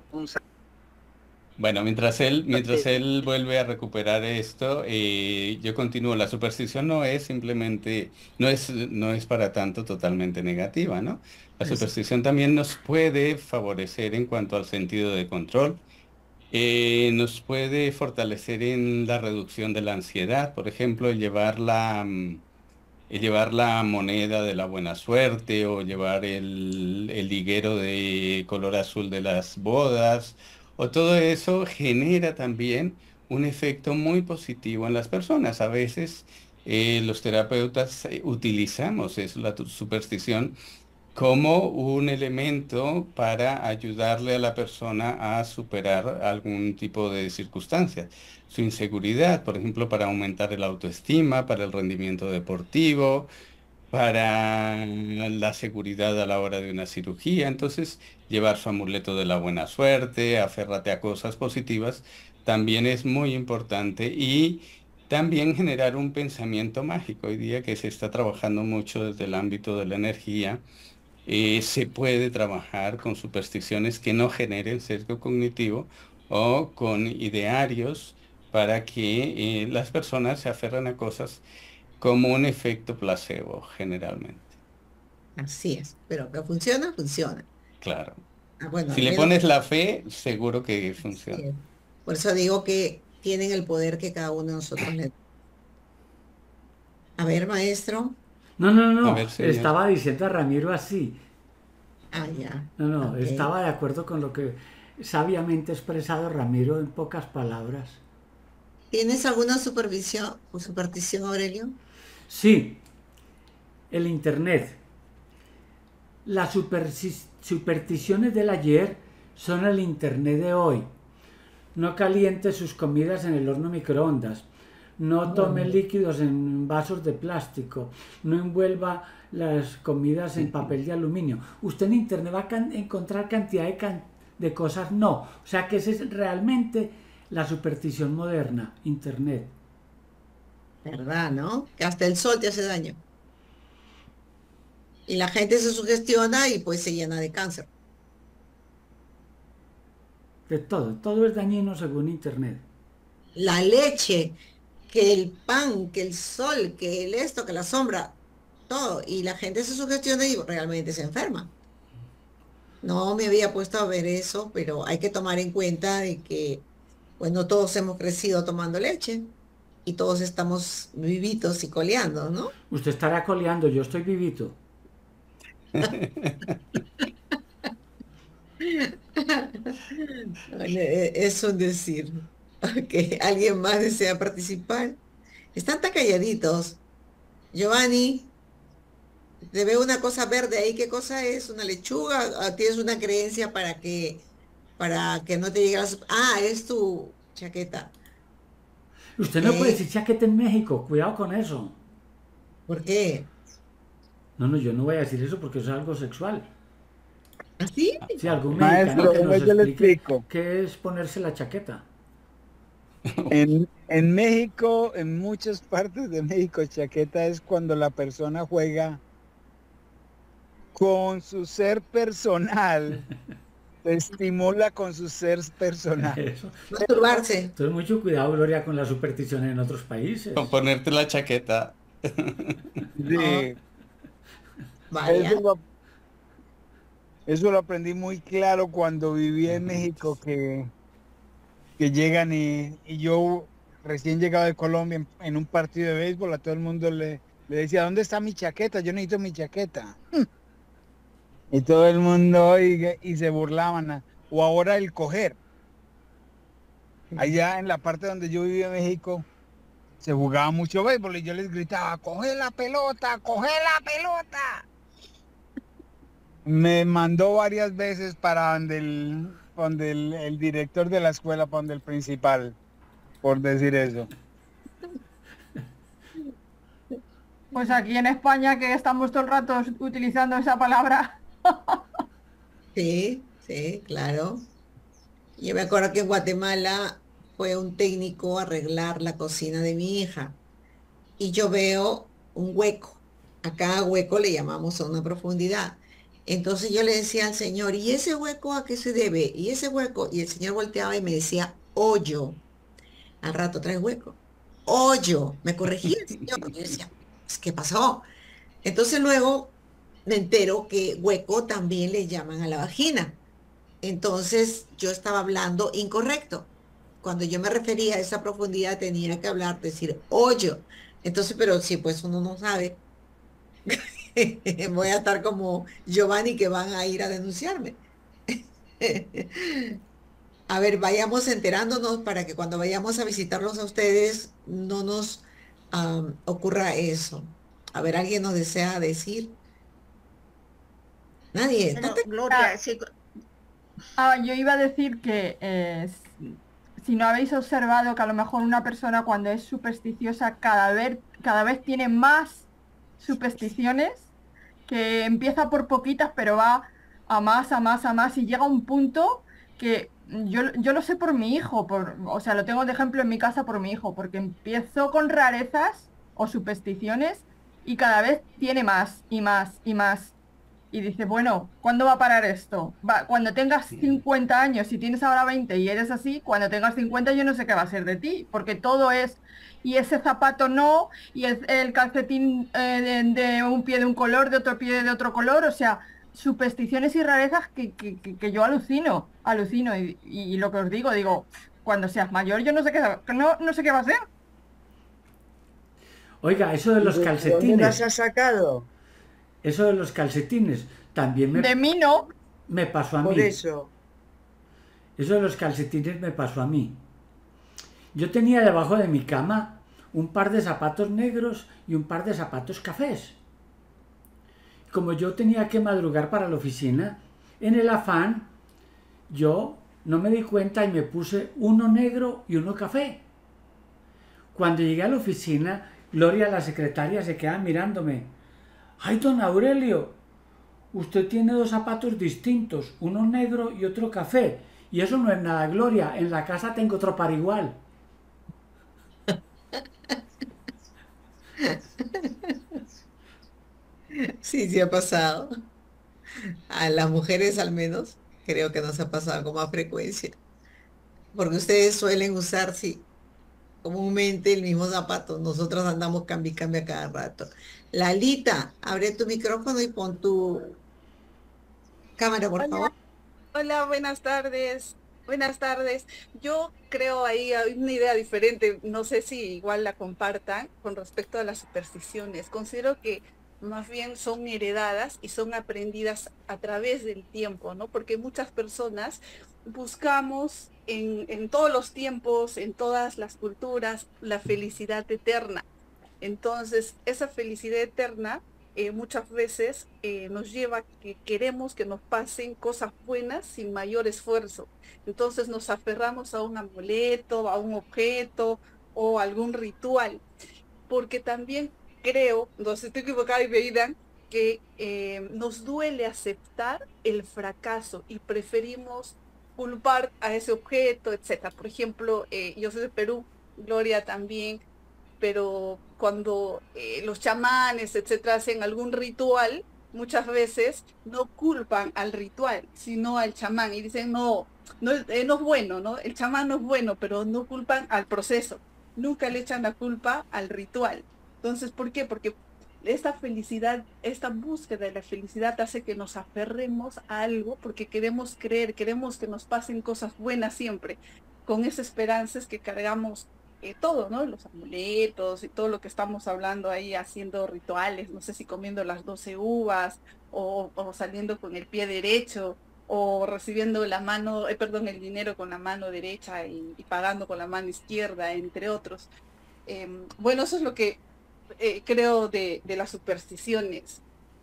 Bueno, mientras él vuelve a recuperar esto, yo continúo. La superstición no es simplemente, no es para tanto totalmente negativa, ¿no? La Eso. superstición también nos puede favorecer en cuanto al sentido de control. Nos puede fortalecer en la reducción de la ansiedad, por ejemplo, el llevar la moneda de la buena suerte o llevar el liguero de color azul de las bodas, o todo eso genera también un efecto muy positivo en las personas. A veces los terapeutas utilizamos eso, la superstición como un elemento para ayudarle a la persona a superar algún tipo de circunstancia. Su inseguridad, por ejemplo, para aumentar el autoestima, para el rendimiento deportivo, para la seguridad a la hora de una cirugía. Entonces, llevar su amuleto de la buena suerte, aférrate a cosas positivas, también es muy importante y también generar un pensamiento mágico. Hoy día que se está trabajando mucho desde el ámbito de la energía, se puede trabajar con supersticiones que no generen sesgo cognitivo o con idearios para que las personas se aferren a cosas como un efecto placebo generalmente. Así es, pero que funciona, funciona. Claro. Bueno, Si al le menos pones la fe, seguro que así funciona. es. Por eso digo que tienen el poder que cada uno de nosotros le... A ver, maestro. No, no, A no, ver, señor. estaba diciendo a Ramiro así. Ah, ya. No, no, Ok. estaba de acuerdo con lo que sabiamente ha expresado Ramiro en pocas palabras. ¿Tienes alguna superstición, Aurelio? Sí, el Internet. Las supersticiones del ayer son el Internet de hoy. No caliente sus comidas en el horno microondas. No tome líquidos en vasos de plástico. No envuelva las comidas en papel de aluminio. Usted en Internet va a encontrar cantidad de cosas no. O sea que esa es realmente la superstición moderna, Internet. ¿Verdad, no? Que hasta el sol te hace daño. Y la gente se sugestiona y pues se llena de cáncer. De todo es dañino según Internet. La leche, que el pan, que el sol, que el esto, que la sombra, todo. Y la gente se sugestiona y realmente se enferma. No me había puesto a ver eso, pero hay que tomar en cuenta de que, bueno, todos hemos crecido tomando leche y todos estamos vivitos y coleando, ¿no? Usted estará coleando, yo estoy vivito. Es un decir. Ok, ¿alguien más desea participar? Están tan calladitos. Giovanni, te veo una cosa verde ahí. ¿Qué cosa es? ¿Una lechuga? ¿O ¿tienes una creencia para que no te llegue Ah, es tu chaqueta. Usted no puede Ok. decir chaqueta en México, cuidado con eso. ¿Por qué? No, no, yo no voy a decir eso porque eso es algo sexual. ¿Así? Si algún mexicano Maestro, que nos yo le explique explico. qué es ponerse la chaqueta. En México, en muchas partes de México, chaqueta es cuando la persona juega con su ser personal, se estimula con su ser personal. Eso. Masturbarse. Entonces mucho cuidado, Gloria, con las supersticiones en otros países. Con ponerte la chaqueta. Sí, Vaya. eso lo aprendí muy claro cuando viví en México, que llegan y yo recién llegado de Colombia en un partido de béisbol, a todo el mundo le decía, ¿dónde está mi chaqueta? Yo necesito mi chaqueta. Y todo el mundo y se burlaban. O ahora el coger. Allá en la parte donde yo vivía en México, se jugaba mucho béisbol y yo les gritaba, ¡coge la pelota! ¡Coge la pelota! Me mandó varias veces para donde el director de la escuela, para donde el principal, por decir eso. Pues aquí en España, que estamos todo el rato utilizando esa palabra. Sí, sí, claro. Yo me acuerdo que en Guatemala fue un técnico a arreglar la cocina de mi hija y yo veo un hueco. A cada hueco le llamamos a una profundidad. Entonces yo le decía al señor, ¿y ese hueco a qué se debe? Y ese hueco, y el señor volteaba y me decía, hoyo. Al rato trae hueco. Hoyo. Me corregía el señor. Yo decía, pues, ¿qué pasó? Entonces luego me entero que hueco también le llaman a la vagina. Entonces yo estaba hablando incorrecto. Cuando yo me refería a esa profundidad tenía que hablar, decir hoyo. Entonces, pero si pues uno no sabe, voy a estar como Giovanni que van a ir a denunciarme. A ver, vayamos enterándonos para que cuando vayamos a visitarlos a ustedes no nos ocurra eso. A ver, ¿alguien nos desea decir? Nadie. Bueno, No te- Gloria, sí, Yo iba a decir que si no habéis observado que a lo mejor una persona cuando es supersticiosa cada vez tiene más supersticiones, que empieza por poquitas pero va a más y llega a un punto que yo lo sé por mi hijo, o sea, lo tengo de ejemplo en mi casa por mi hijo, porque empiezo con rarezas o supersticiones y cada vez tiene más y más y más. Y dice, bueno, ¿cuándo va a parar esto? Cuando tengas 50 años, si tienes ahora 20 y eres así, cuando tengas 50 yo no sé qué va a ser de ti, porque todo es, y ese zapato no, y el calcetín de un pie de un color, de otro pie de otro color, o sea, supersticiones y rarezas que yo alucino, y lo que os digo, cuando seas mayor yo no sé no sé qué va a ser. Oiga, eso de los ¿De dónde calcetines, las has sacado? eso de los calcetines, también De mí no. me pasó a Por mí. eso. Eso de los calcetines me pasó a mí. Yo tenía debajo de mi cama un par de zapatos negros y un par de zapatos cafés. Como yo tenía que madrugar para la oficina, en el afán, yo no me di cuenta y me puse uno negro y uno café. Cuando llegué a la oficina, Gloria, la secretaria, se queda mirándome. ¡Ay, don Aurelio! Usted tiene dos zapatos distintos, uno negro y otro café. Y eso no es nada, Gloria. En la casa tengo otro par igual. Sí, sí ha pasado. A las mujeres al menos, creo que nos ha pasado con más frecuencia. Porque ustedes suelen usar, sí, comúnmente el mismo zapato. Nosotros andamos cambia y cambia cada rato. Lalita, abre tu micrófono y pon tu cámara, por Hola, favor. hola, buenas tardes. Buenas tardes. Yo creo ahí hay una idea diferente, no sé si igual la compartan con respecto a las supersticiones. Considero que más bien son heredadas y son aprendidas a través del tiempo, ¿no? Porque muchas personas buscamos en todos los tiempos, en todas las culturas, la felicidad eterna. Entonces, esa felicidad eterna muchas veces nos lleva a que queremos que nos pasen cosas buenas sin mayor esfuerzo. Entonces nos aferramos a un amuleto, a un objeto o algún ritual, porque también creo, no sé si estoy equivocada y me dirán, que nos duele aceptar el fracaso y preferimos culpar a ese objeto, etcétera. Por ejemplo, yo soy de Perú, Gloria también, pero cuando los chamanes, etcétera, hacen algún ritual, muchas veces no culpan al ritual, sino al chamán y dicen, no, no, no es bueno, ¿no? El chamán no es bueno, pero no culpan al proceso, nunca le echan la culpa al ritual. Entonces, ¿por qué? Porque esta felicidad, esta búsqueda de la felicidad hace que nos aferremos a algo porque queremos creer, queremos que nos pasen cosas buenas siempre, con esa esperanza es que cargamos todo, ¿no? Los amuletos y todo lo que estamos hablando ahí, haciendo rituales, no sé si comiendo las 12 uvas o saliendo con el pie derecho o recibiendo la mano, perdón, el dinero con la mano derecha y pagando con la mano izquierda, entre otros. Bueno, eso es lo que creo de las supersticiones.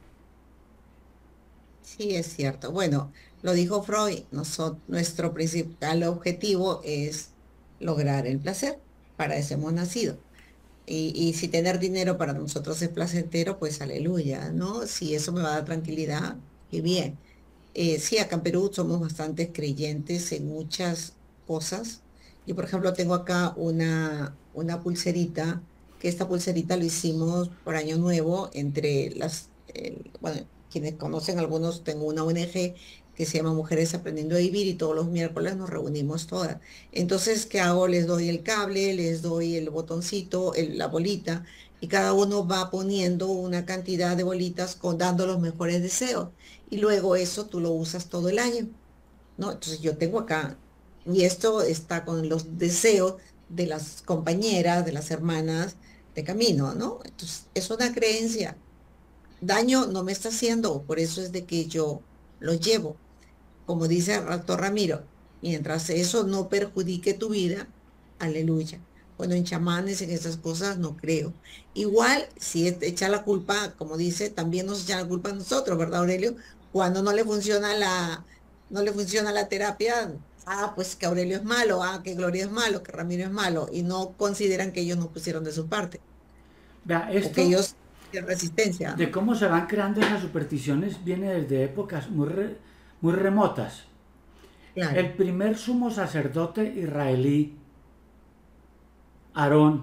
Sí, es cierto. Bueno, lo dijo Freud, nuestro principal objetivo es lograr el placer. Para eso hemos nacido. Y si tener dinero para nosotros es placentero, pues aleluya, ¿no? Si eso me va a dar tranquilidad, qué bien. Sí, acá en Perú somos bastante creyentes en muchas cosas. Yo, por ejemplo, tengo acá una pulserita, que esta pulserita lo hicimos por Año Nuevo entre bueno, quienes conocen algunos, tengo una ONG que se llama Mujeres Aprendiendo a Vivir y todos los miércoles nos reunimos todas. Entonces, ¿qué hago? Les doy el cable, les doy el botoncito, la bolita, y cada uno va poniendo una cantidad de bolitas dando los mejores deseos. Y luego eso tú lo usas todo el año, ¿no? Entonces yo tengo acá, y esto está con los deseos de las compañeras, de las hermanas de camino, ¿no? Entonces es una creencia. Daño no me está haciendo, por eso es de que yo lo llevo. Como dice el doctor Ramiro, mientras eso no perjudique tu vida, aleluya. Bueno, en chamanes, en esas cosas no creo. Igual, si echa la culpa, como dice, también nos echa la culpa a nosotros, ¿verdad, Aurelio? Cuando no le funciona la terapia, pues que Aurelio es malo, que Gloria es malo, que Ramiro es malo, y no consideran que ellos no pusieron de su parte, Vea, o que esto ellos tienen resistencia, de ¿no? cómo se van creando esas supersticiones viene desde épocas muy remotas. Claro. El primer sumo sacerdote israelí, Aarón,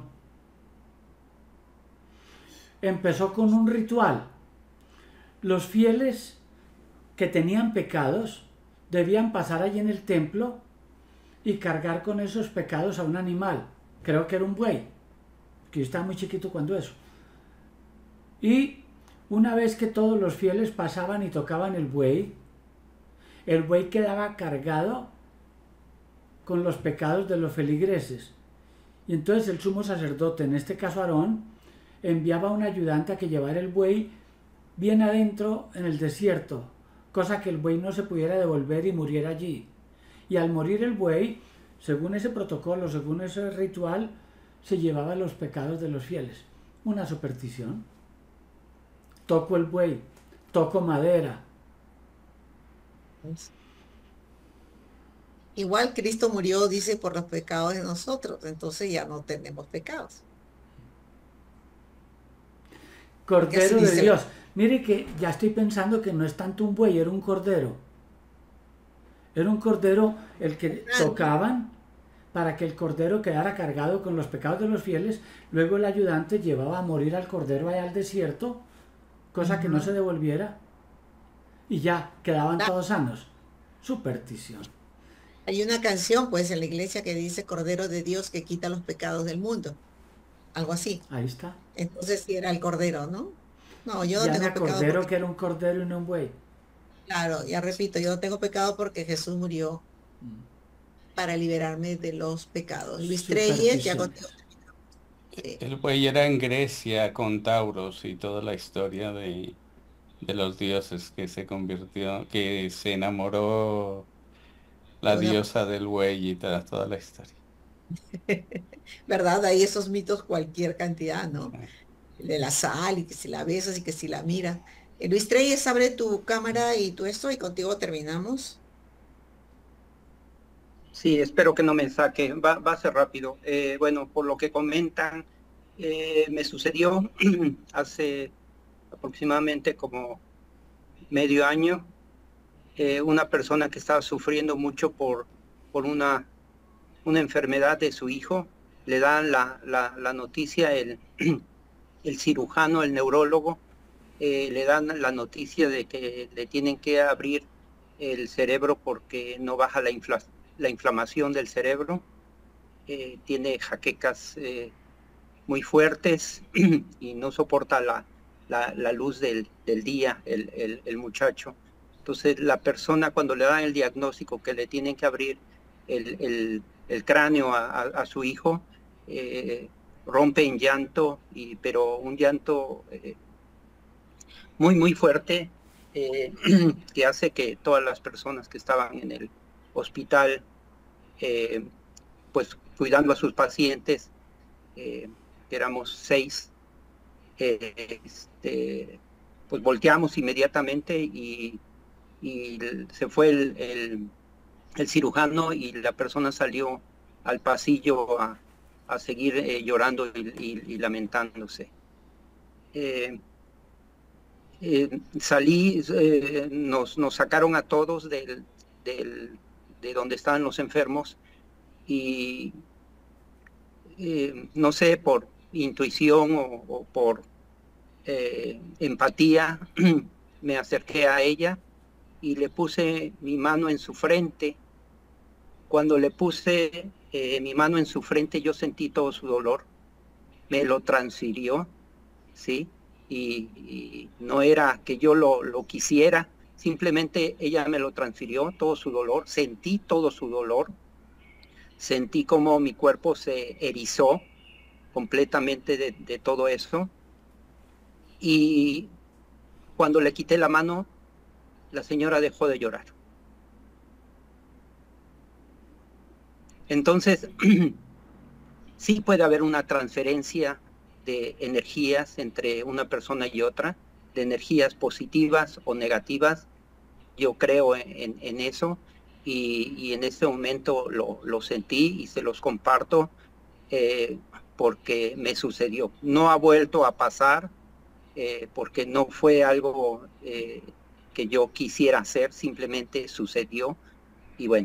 empezó con un ritual. Los fieles que tenían pecados debían pasar allí en el templo y cargar con esos pecados a un animal. Creo que era un buey, que yo estaba muy chiquito cuando eso. Y una vez que todos los fieles pasaban y tocaban el buey quedaba cargado con los pecados de los feligreses. Y entonces el sumo sacerdote, en este caso Aarón, enviaba a un ayudante a que llevara el buey bien adentro en el desierto, cosa que el buey no se pudiera devolver y muriera allí. Y al morir el buey, según ese protocolo, según ese ritual, se llevaba los pecados de los fieles. Una superstición. Toco el buey, toco madera. Igual Cristo murió, dice, por los pecados de nosotros, entonces ya no tenemos pecados. Cordero de Dios. Mire que ya estoy pensando que no es tanto un buey, era un cordero. Era un cordero el que tocaban para que el cordero quedara cargado con los pecados de los fieles. Luego el ayudante llevaba a morir al cordero allá al desierto, cosa que no se devolviera, y ya quedaban todos sanos. Superstición. Hay una canción, pues, en la iglesia que dice Cordero de Dios que quita los pecados del mundo. Algo así. Ahí está. Entonces sí era el cordero, ¿no? No, yo no Ya tengo me pecado cordero porque, que era un cordero y no un buey. claro, ya repito, yo no tengo pecado porque Jesús murió para liberarme de los pecados. Luis Treyes, ya contigo. El buey era en Grecia con Tauros y toda la historia de los dioses que se convirtió, que se enamoró la Una- diosa del buey y toda la historia. ¿Verdad? Hay esos mitos cualquier cantidad, ¿no? De la sal y que si la besas y que si la miras. Luis Treyes, abre tu cámara y tú esto y contigo terminamos. Sí, espero que no me saque, va a ser rápido. Bueno, por lo que comentan, me sucedió hace aproximadamente como medio año, una persona que estaba sufriendo mucho por una enfermedad de su hijo, le dan la noticia, el cirujano, el neurólogo, le dan la noticia de que le tienen que abrir el cerebro porque no baja la inflamación del cerebro, tiene jaquecas muy fuertes y no soporta la luz del día, el muchacho. Entonces la persona, cuando le dan el diagnóstico que le tienen que abrir el cráneo a su hijo, rompe en llanto, pero un llanto muy, muy fuerte, que hace que todas las personas que estaban en el hospital, pues cuidando a sus pacientes, que éramos 6, pues volteamos inmediatamente y se fue el cirujano y la persona salió al pasillo a seguir llorando y lamentándose. Salí, nos sacaron a todos de donde estaban los enfermos y no sé, por intuición o por empatía, me acerqué a ella y le puse mi mano en su frente. Cuando le puse mi mano en su frente, yo sentí todo su dolor, me lo transfirió, ¿sí? Y no era que yo lo quisiera, simplemente ella me lo transfirió, todo su dolor, sentí todo su dolor, sentí como mi cuerpo se erizó completamente de todo eso, y cuando le quité la mano, la señora dejó de llorar. Entonces, sí puede haber una transferencia de energías entre una persona y otra, de energías positivas o negativas. Yo creo en eso y en este momento lo sentí y se los comparto porque me sucedió. No ha vuelto a pasar porque no fue algo que yo quisiera hacer, simplemente sucedió y bueno,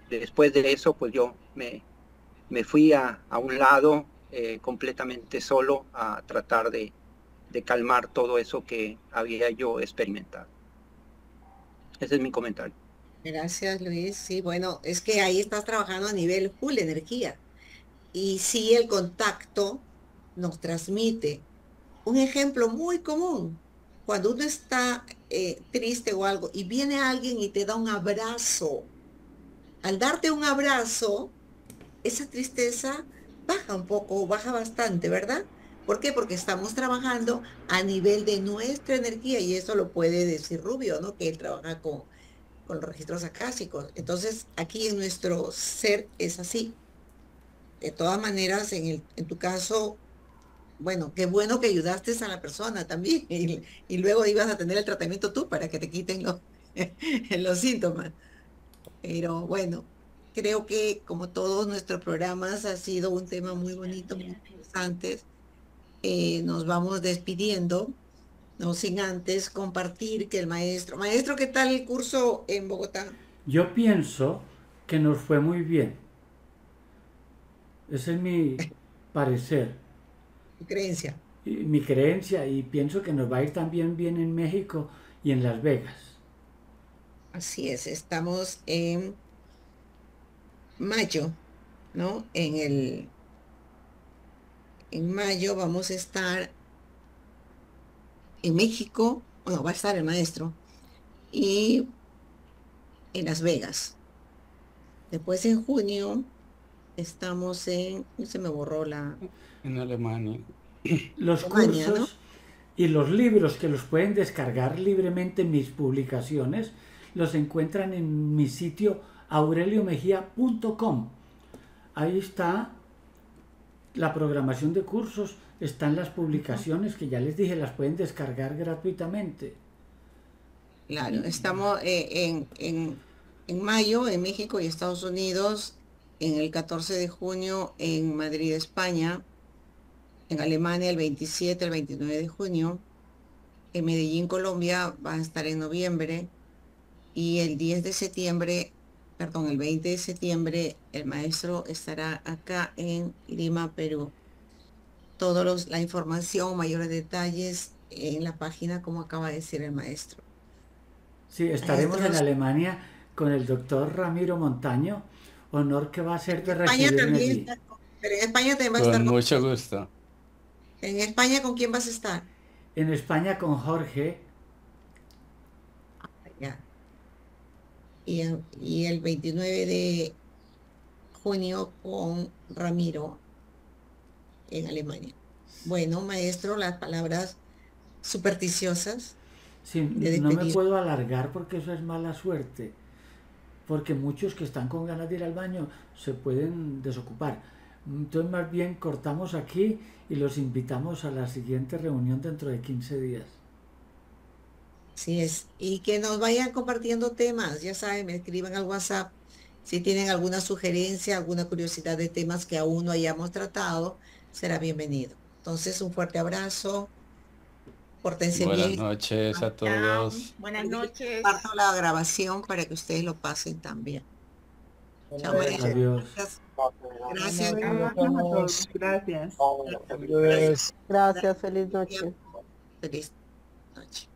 después de eso, pues yo me fui a un lado completamente solo a tratar de calmar todo eso que había yo experimentado. Ese es mi comentario. Gracias, Luis. Sí, bueno, es que ahí estás trabajando a nivel full energía. Y sí, el contacto nos transmite. Un ejemplo muy común, cuando uno está triste o algo y viene alguien y te da un abrazo. Al darte un abrazo, esa tristeza baja un poco, baja bastante, ¿verdad? ¿Por qué? Porque estamos trabajando a nivel de nuestra energía y eso lo puede decir Rubio, ¿no? Que él trabaja con los registros acásicos. Entonces, aquí en nuestro ser es así. De todas maneras, en tu caso, bueno, qué bueno que ayudaste a la persona también y luego ibas a tener el tratamiento tú para que te quiten los síntomas. Pero bueno, creo que como todos nuestros programas ha sido un tema muy bonito, muy interesante. Nos vamos despidiendo, no sin antes compartir que el maestro, ¿qué tal el curso en Bogotá? Yo pienso que nos fue muy bien. Ese es mi parecer. Tu creencia. Mi creencia, y pienso que nos va a ir también bien en México y en Las Vegas. Así es, estamos en mayo, ¿no? En mayo vamos a estar en México, bueno, va a estar el maestro, y en Las Vegas. Después en junio estamos se me borró en Alemania. Los Alemania, cursos, ¿no? y los libros que los pueden descargar libremente en mis publicaciones, los encuentran en mi sitio aureliomejia.com. Ahí está la programación de cursos, están las publicaciones que ya les dije, las pueden descargar gratuitamente. Claro, estamos en mayo en México y Estados Unidos, en el 14 de junio en Madrid, España, en Alemania el 27, el 29 de junio, en Medellín, Colombia, va a estar en noviembre, y el 10 de septiembre, perdón, el 20 de septiembre, el maestro estará acá en Lima, Perú. La información, mayores detalles en la página, como acaba de decir el maestro. Sí, estaremos en Alemania con el doctor Ramiro Montaño, honor que va a ser de recibirme allí. Pero en España también va a Con estar mucho gusto. ¿En España con quién vas a estar? En España con Jorge. Ya. Y el 29 de junio con Ramiro en Alemania. Bueno, maestro, las palabras supersticiosas. Sí, no me puedo alargar porque eso es mala suerte. Porque muchos que están con ganas de ir al baño se pueden desocupar. Entonces más bien cortamos aquí y los invitamos a la siguiente reunión dentro de 15 días. Así es. Y que nos vayan compartiendo temas. Ya saben, me escriban al WhatsApp si tienen alguna sugerencia, alguna curiosidad de temas que aún no hayamos tratado, será bienvenido. Entonces, un fuerte abrazo. Pórtense bien. Buenas noches a todos. Buenas noches. Parto la grabación para que ustedes lo pasen también. Chao, maestro. Adiós. Gracias. Gracias. Adiós. Gracias, feliz noche. Feliz noche.